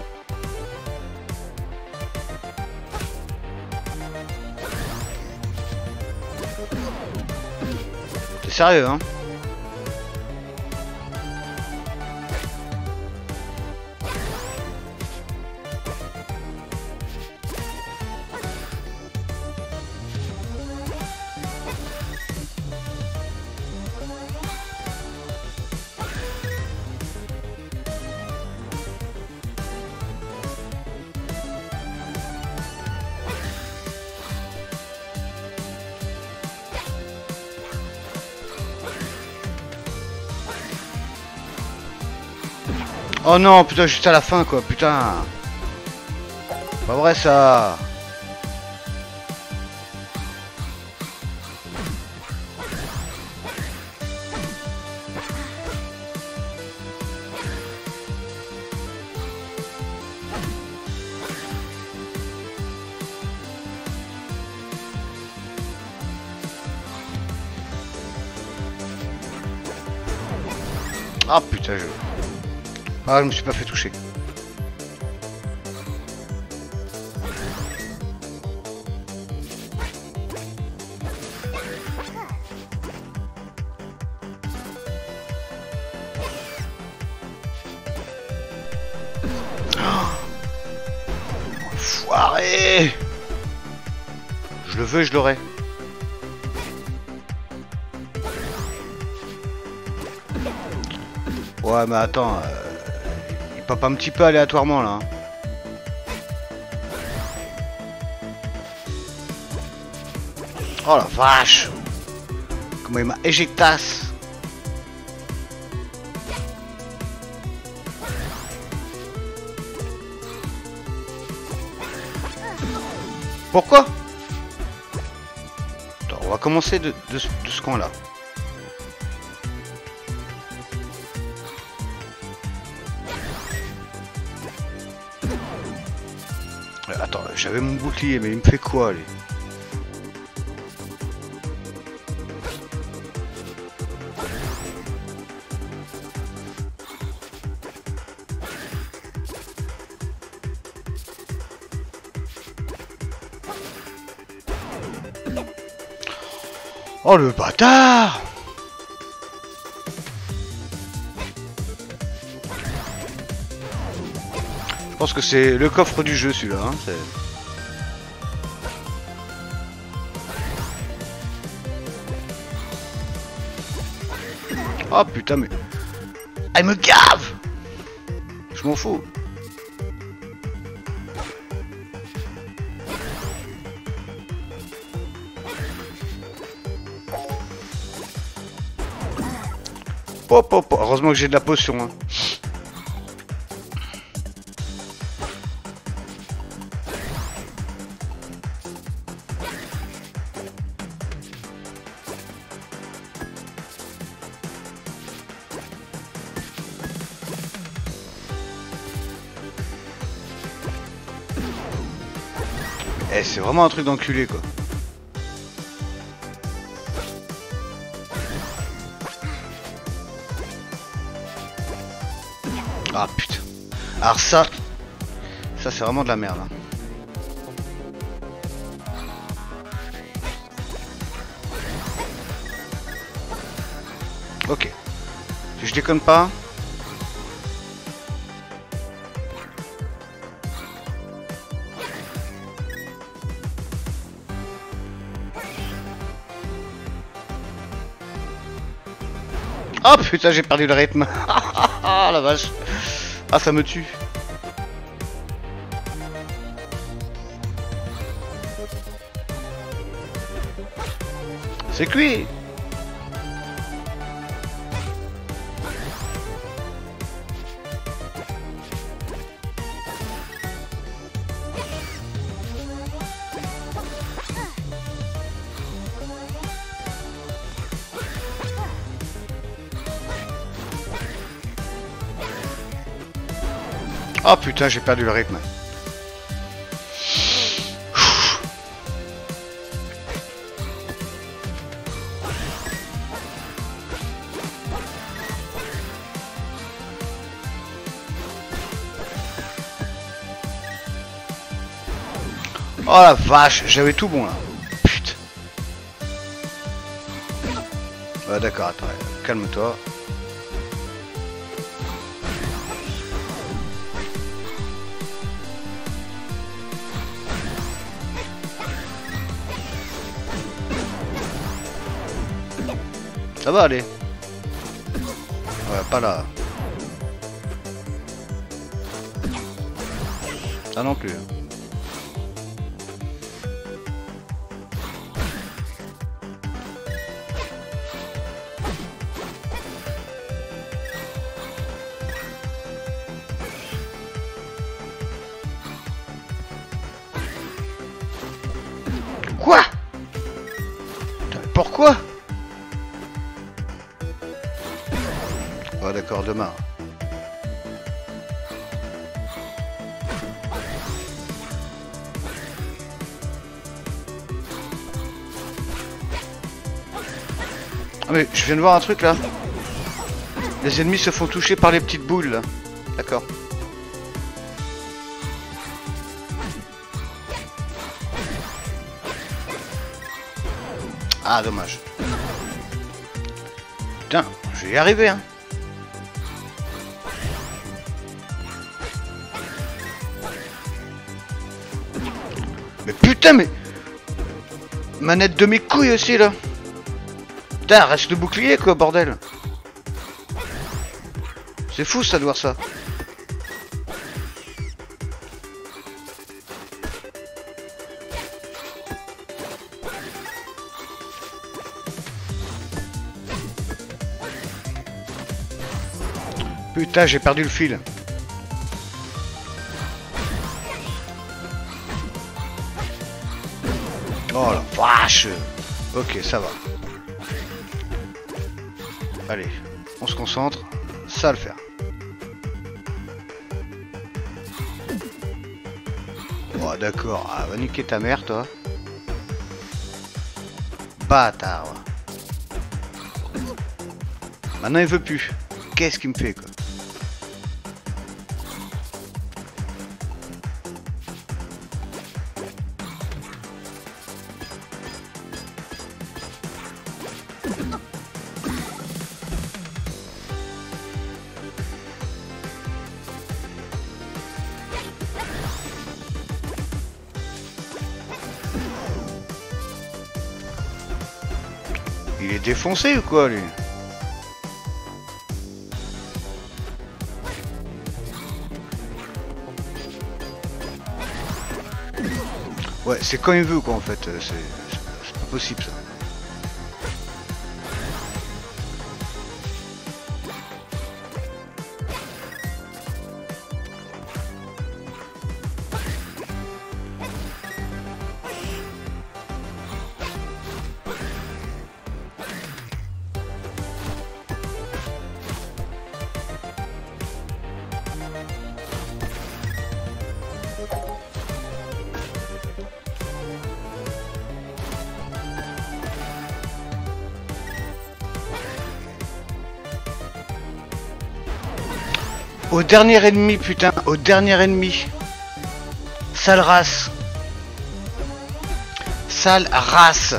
T'es sérieux, hein? Oh non, putain, juste à la fin, quoi, putain. Pas vrai, ça. Ah putain, ah, je me suis pas fait toucher. Oh, foiré. Je le veux, je l'aurai. Ouais, mais attends, il pop un petit peu aléatoirement là. Hein. Oh la vache! Comment il m'a éjectasse! Pourquoi? Attends, on va commencer de ce coin là. Attends, j'avais mon bouclier, mais il me fait quoi, lui? Oh, le bâtard! Je pense que c'est le coffre du jeu celui-là. Hein, oh putain mais... Ah il me gave! Je m'en fous. Pop, pop, heureusement que j'ai de la potion. Hein. Eh, c'est vraiment un truc d'enculé quoi. Alors ça c'est vraiment de la merde. Hein. Ok. Si je déconne pas. Oh putain, j'ai perdu le rythme. Ah la vache. Ah, ça me tue. C'est cuit. Oh putain, j'ai perdu le rythme. Oh la vache, j'avais tout bon là. Putain. Ouais, d'accord, attends, calme-toi. Ça va aller. Ouais, pas là. Ça non plus. Quoi? Pourquoi? Oh d'accord, demain. Ah mais je viens de voir un truc là. Les ennemis se font toucher par les petites boules là. D'accord. Ah dommage. Putain, je vais y arriver hein. Mais putain mais... Manette de mes couilles aussi là. Putain, reste le bouclier quoi bordel. C'est fou ça de voir ça. Putain, j'ai perdu le fil. Oh la vache. Ok, ça va. Allez, on se concentre. Ça va le faire. Oh d'accord, ah, va niquer ta mère toi. Bâtard. Maintenant il veut plus. Qu'est-ce qu'il me fait quoi? Il est défoncé ou quoi lui? Ouais, c'est quand il veut quoi en fait, c'est pas possible ça. Au dernier ennemi, putain, au dernier ennemi. Sale race. Sale race.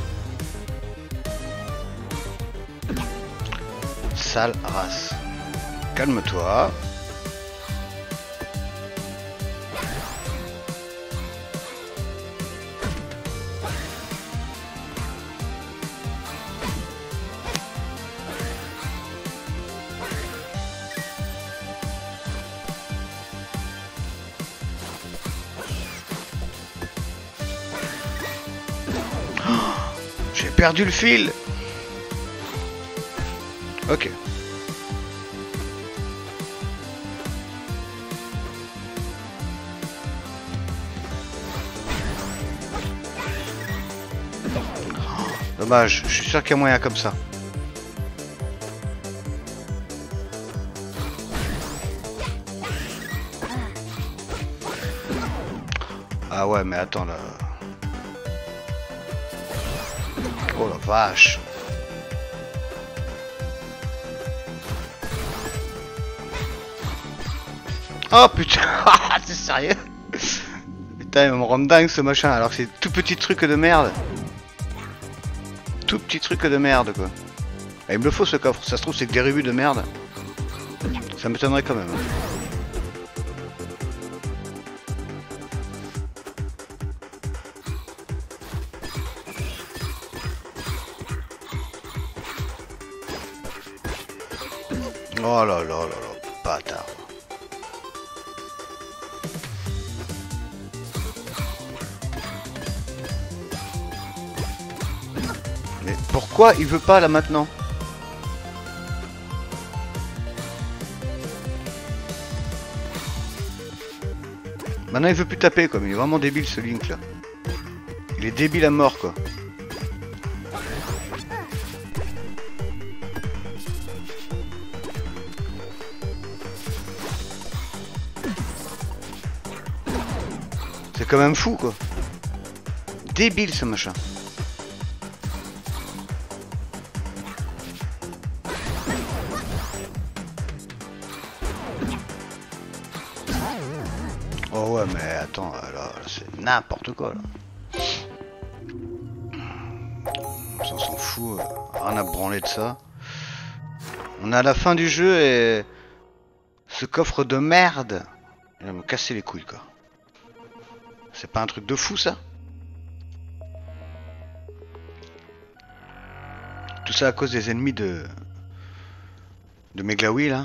Sale race. Calme-toi. J'ai perdu le fil. Ok. Dommage, je suis sûr qu'il y a moyen comme ça. Ah ouais, mais attends là. Oh la vache. Oh putain, c'est sérieux? Putain, il va me rendre dingue ce machin, alors que c'est tout petit truc de merde. Tout petit truc de merde quoi. Et il me le faut ce coffre, ça se trouve c'est que des rubis de merde. Ça m'étonnerait quand même. Oh là là là là, bâtard. Mais pourquoi il veut pas là maintenant? Maintenant il veut plus taper quoi, mais il est vraiment débile ce Link là. Il est débile à mort quoi. C'est quand même fou quoi. Débile ce machin. Oh ouais mais attends, là c'est n'importe quoi là. On s'en fout, rien à branler de ça. On est à la fin du jeu et ce coffre de merde, il va me casser les couilles quoi. C'est pas un truc de fou ça? Tout ça à cause des ennemis de Meglaoui là.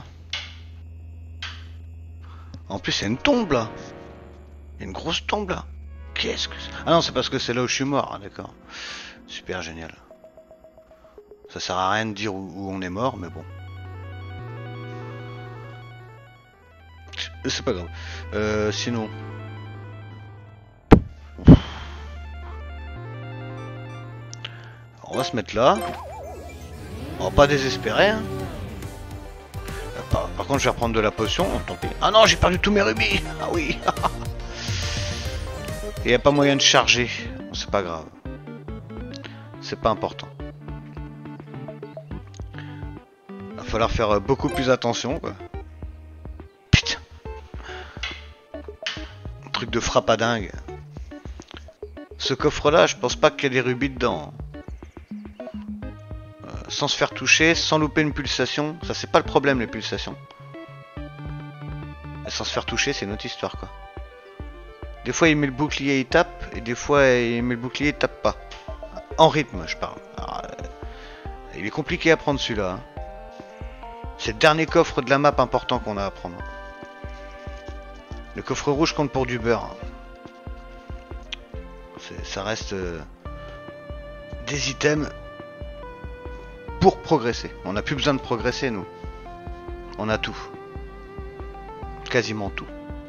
En plus c'est une tombe là. Il y a une grosse tombe là. Qu'est-ce que c'est? Ah non c'est parce que c'est là où je suis mort, hein, d'accord. Super génial. Ça sert à rien de dire où on est mort mais bon. C'est pas grave. Sinon... On va se mettre là. On va pas désespérer. Hein. Par contre, je vais reprendre de la potion. Tant pis. Ah non, j'ai perdu tous mes rubis. Ah oui. Il n'y a pas moyen de charger. C'est pas grave. C'est pas important. Va falloir faire beaucoup plus attention. Quoi. Putain. Truc de frappe à dingue. Ce coffre-là, je pense pas qu'il y ait des rubis dedans. Sans se faire toucher, sans louper une pulsation. Ça c'est pas le problème les pulsations. Sans se faire toucher c'est une autre histoire quoi. Des fois il met le bouclier et il tape. Et des fois il met le bouclier et il tape pas. En rythme je parle. Alors, il est compliqué à prendre celui-là. Hein. C'est le dernier coffre de la map important qu'on a à prendre. Le coffre rouge compte pour du beurre. Ça reste des items pour progresser. On n'a plus besoin de progresser nous. On a tout. Quasiment tout.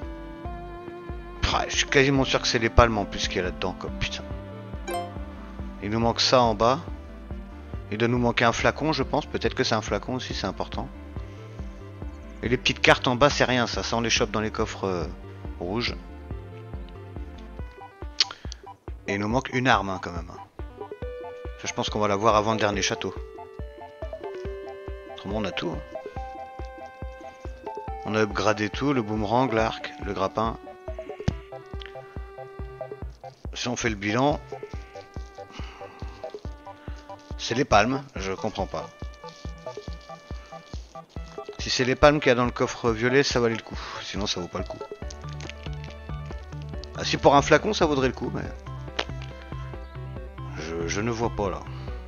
Je suis quasiment sûr que c'est les palmes en plus qu'il y a là-dedans. Comme putain. Il nous manque ça en bas. Il doit nous manquer un flacon je pense. Peut-être que c'est un flacon aussi, c'est important. Et les petites cartes en bas c'est rien ça. Ça on les chope dans les coffres rouges. Et il nous manque une arme hein, quand même. Ça, je pense qu'on va la voir avant le dernier château. Autrement on a tout. Hein. On a upgradé tout, le boomerang, l'arc, le grappin. Si on fait le bilan, c'est les palmes, je comprends pas. Si c'est les palmes qu'il y a dans le coffre violet, ça valait le coup. Sinon, ça vaut pas le coup. Ah, si pour un flacon, ça vaudrait le coup, mais... Je ne vois pas, là.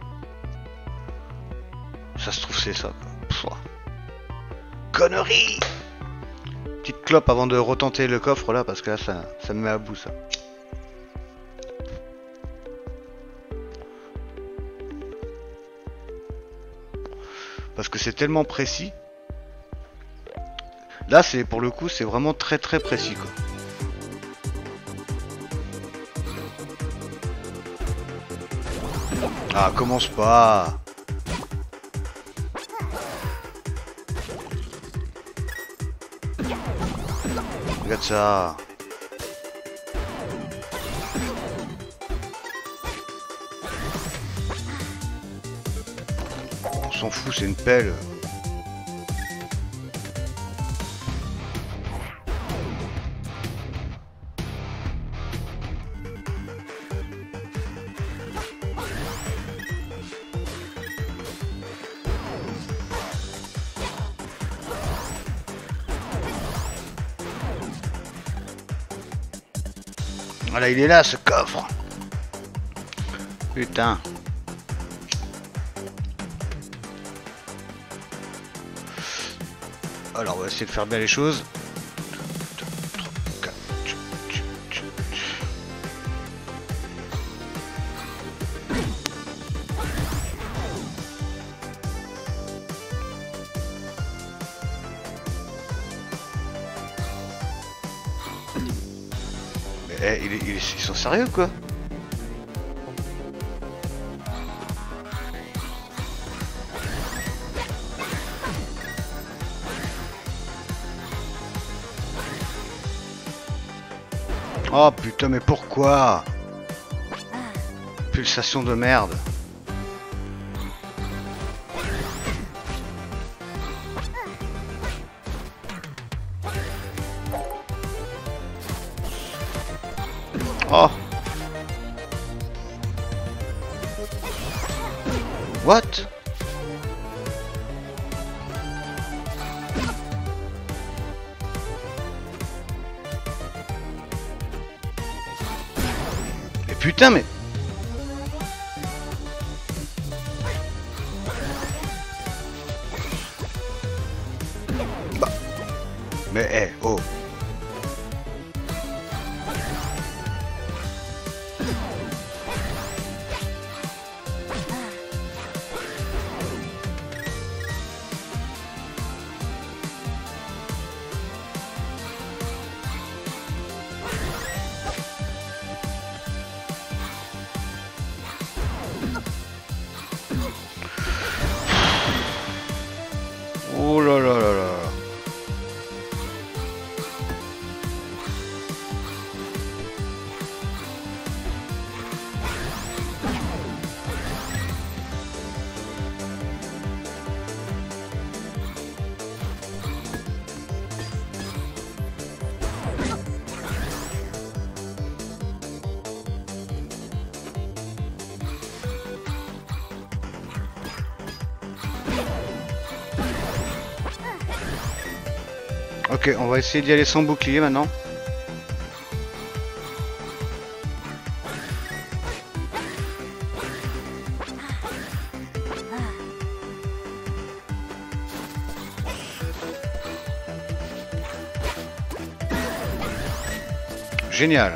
Ça se trouve, c'est ça, quoi. Connerie! Petite clope avant de retenter le coffre, là, parce que là, ça me met à bout, ça. Parce que c'est tellement précis. Là, c'est pour le coup, c'est vraiment très très précis, quoi. Ah, commence pas. Regarde ça. On s'en fout, c'est une pelle. Voilà, il est là, ce coffre. Putain. Alors, on va essayer de faire bien les choses. Mais ils sont sérieux, quoi? Oh putain, mais pourquoi? Pulsation de merde. Oh. What? Mais putain, mais... Bah... Mais, oh... Oh là là là là. Ok, on va essayer d'y aller sans bouclier maintenant. Génial.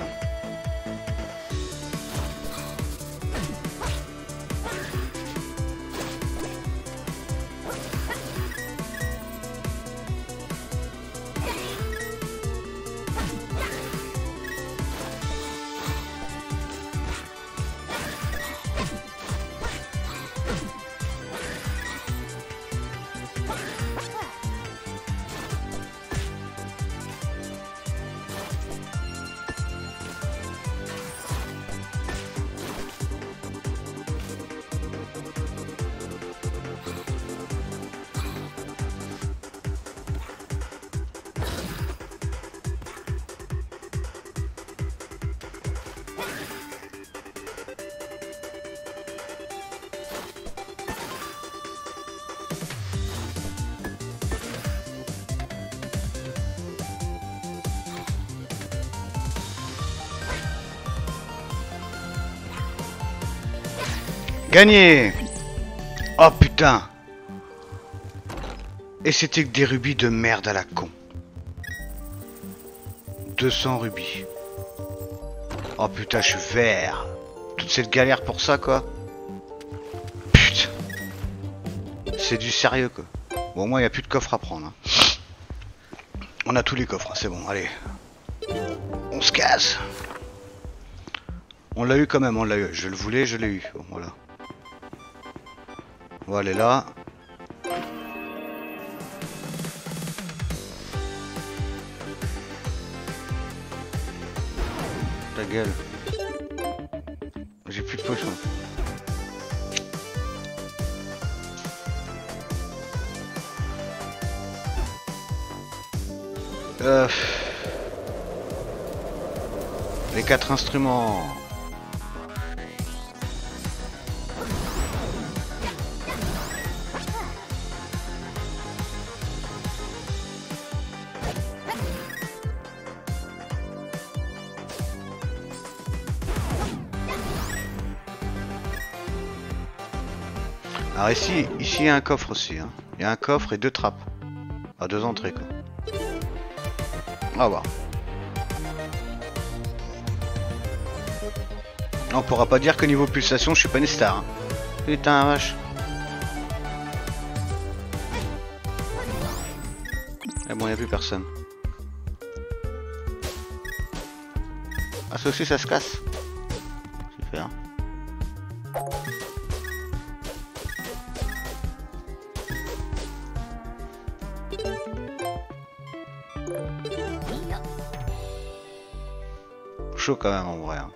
Gagné. Oh putain. Et c'était que des rubis de merde à la con. 200 rubis. Oh putain, je suis vert. Toute cette galère pour ça, quoi. Putain. C'est du sérieux, quoi. Bon, moi, il n'y a plus de coffre à prendre. Hein. On a tous les coffres, hein, c'est bon, allez. On se casse. On l'a eu quand même, on l'a eu. Je le voulais, je l'ai eu. Bon, voilà. On va aller là. Ta gueule. J'ai plus de potions. Les 4 instruments. Alors ici il y a un coffre aussi. Hein. Il y a un coffre et 2 trappes. À 2 entrées quoi. On va voir. On pourra pas dire que niveau pulsation je suis pas une star. Hein. Putain vache. Ah bon, il n'y a plus personne. Ah ça aussi ça se casse. Super. Chaud quand même en vrai. Hein.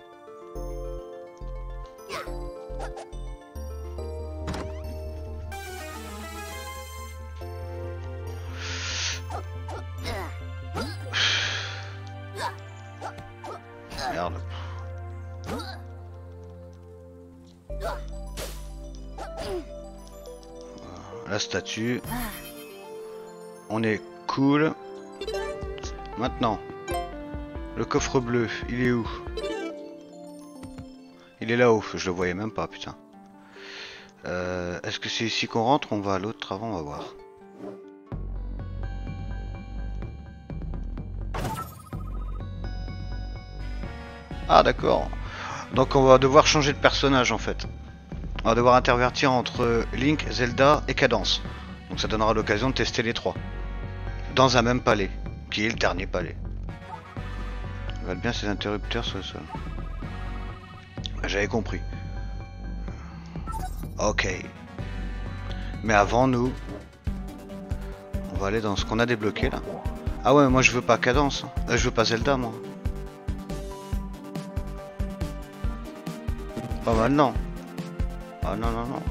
Merde. La statue. On est cool. Maintenant. Le coffre bleu, il est où? Il est là-haut, je le voyais même pas, putain. Est-ce que c'est ici qu'on rentre? On va à l'autre avant, on va voir. Ah d'accord. Donc on va devoir changer de personnage en fait. On va devoir intervertir entre Link, Zelda et Cadence. Donc ça donnera l'occasion de tester les 3. Dans un même palais, qui est le dernier palais. On va bien ces interrupteurs sur le sol. J'avais compris. Ok. Mais avant nous, on va aller dans ce qu'on a débloqué là. Ah ouais, moi je veux pas Cadence. Je veux pas Zelda moi. Pas maintenant. Ah non non non.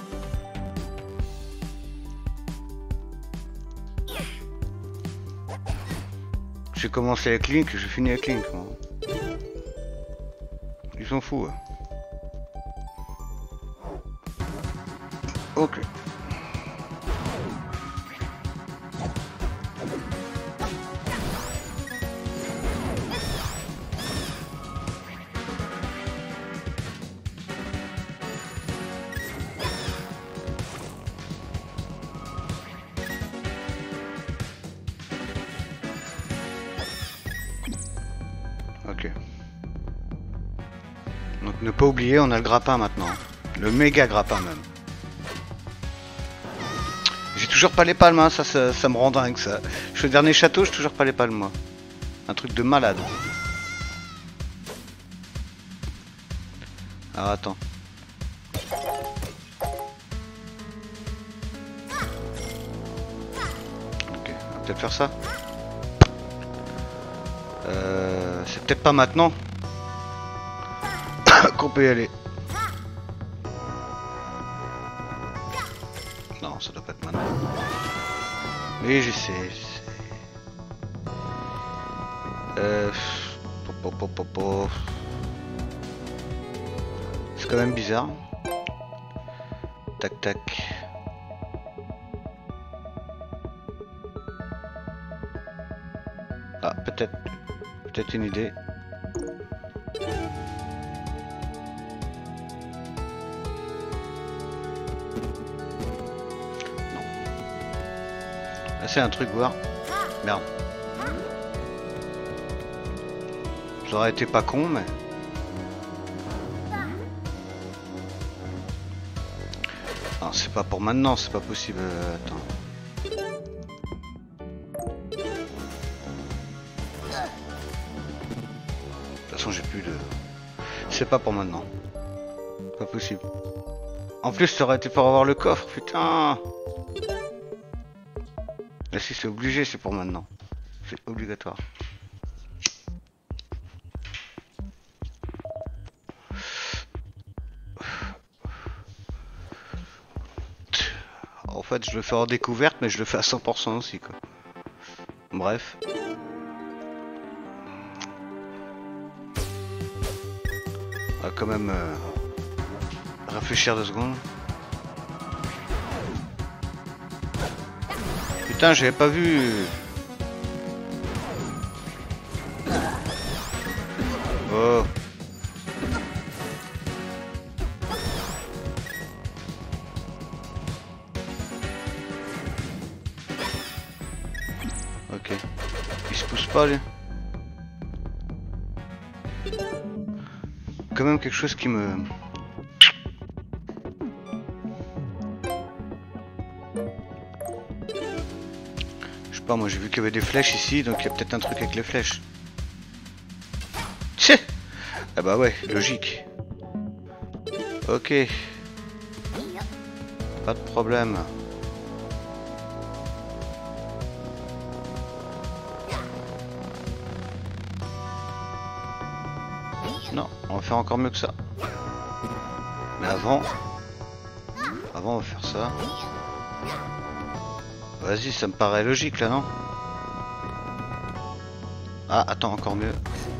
J'ai commencé avec Link, j'ai fini avec Link. Moi. Ils sont fous. Ouais. Ok. Ok. Donc ne pas oublier, on a le grappin maintenant. Le méga grappin même. J'ai toujours pas les palmes, hein. Ça me rend dingue ça. Je fais le dernier château, j'ai toujours pas les palmes moi. Un truc de malade. Alors attends. Ok, on va peut-être faire ça. C'est peut-être pas maintenant qu'on peut y aller. Non, ça doit pas être maintenant. Oui, j'essaie. C'est quand même bizarre. Tac tac. Ah, peut-être une idée. passer un truc voir. Merde. Ça aurait été pas con, mais... Non, c'est pas pour maintenant, c'est pas possible. Attends. De toute façon, j'ai plus de... C'est pas pour maintenant. Pas possible. En plus, ça aurait été pour avoir le coffre, putain. Là, si c'est obligé, c'est pour maintenant. C'est obligatoire. En fait, je le fais en découverte, mais je le fais à 100% aussi, quoi. Bref. On va quand même réfléchir 2 secondes. Putain, j'avais pas vu. Oh. Ok. Il se pousse pas, lui. Quand même quelque chose qui me... Je sais pas, moi j'ai vu qu'il y avait des flèches ici, donc il y a peut-être un truc avec les flèches. Tchè! Ah bah ouais, logique. Ok. Pas de problème. Non, on va faire encore mieux que ça. Mais avant, on va faire ça. Vas-y, ça me paraît logique là, non? Ah, attends, encore mieux.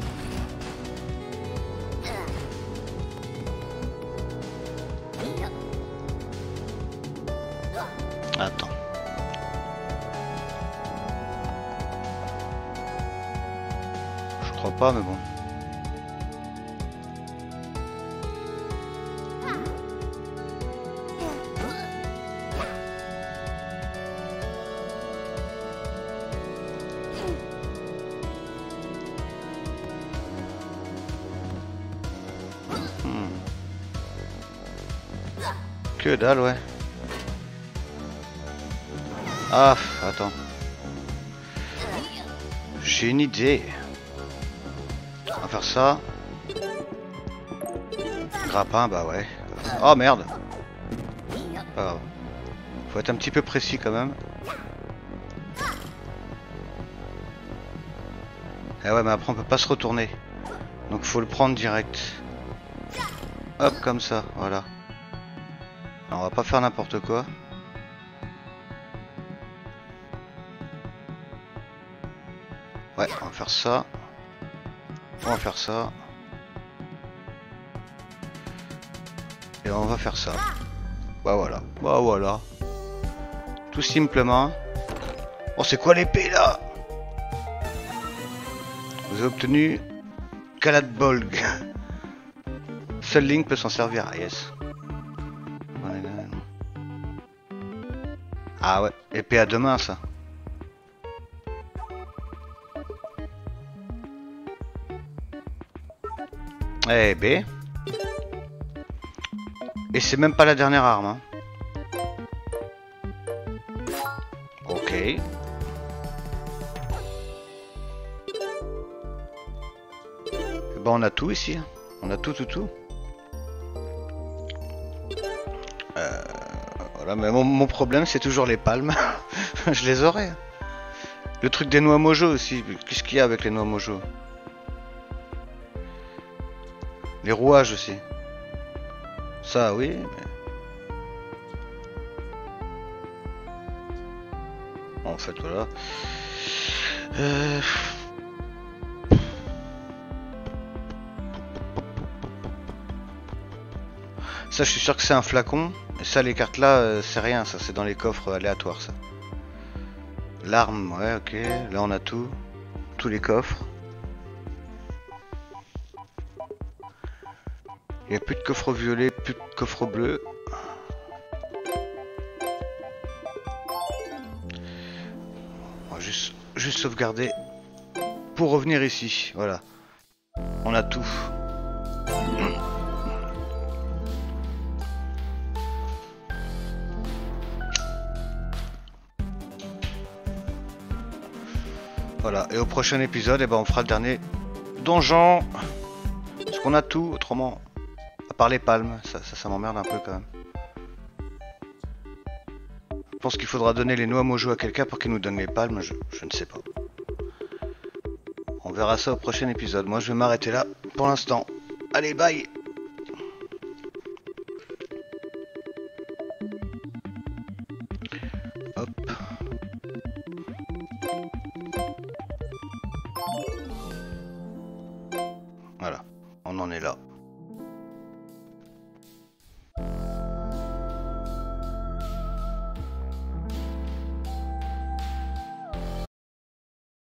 Attends. Je crois pas, mais bon. Que dalle, ouais. Ah, attends. J'ai une idée. On va faire ça. Grappin, bah ouais. Oh merde. Pas grave. Faut être un petit peu précis quand même. Eh ouais, mais après on peut pas se retourner. Donc faut le prendre direct. Hop, comme ça, voilà. Alors, on va pas faire n'importe quoi. Ouais, on va faire ça. On va faire ça. Et on va faire ça. Bah voilà. Bah voilà. Tout simplement. Oh, c'est quoi l'épée là? Vous avez obtenu Kaladbolg. Seul Link peut s'en servir. Ah, yes. Ah ouais, épée à 2 mains ça. Eh B. Et c'est même pas la dernière arme. Hein. Ok. Bon, on a tout ici. On a tout. Voilà, mais mon problème c'est toujours les palmes. Je les aurai. Le truc des noix mojo aussi. Qu'est-ce qu'il y a avec les noix mojo? Les rouages aussi. Ça oui, mais... Bon, en fait voilà. Ça je suis sûr que c'est un flacon. Et ça les cartes là c'est rien, ça c'est dans les coffres aléatoires ça. L'arme, ouais ok, là on a tout. Tous les coffres. Il n'y a plus de coffre violet, plus de coffre bleu. juste sauvegarder pour revenir ici. Voilà. On a tout. Voilà. Et au prochain épisode, eh ben, on fera le dernier donjon. Parce qu'on a tout, autrement. À part les palmes. Ça m'emmerde un peu quand même. Je pense qu'il faudra donner les noix mojo à quelqu'un pour qu'il nous donne les palmes, je ne sais pas. On verra ça au prochain épisode. Moi je vais m'arrêter là pour l'instant. Allez, bye! Hop. Voilà, on en est là.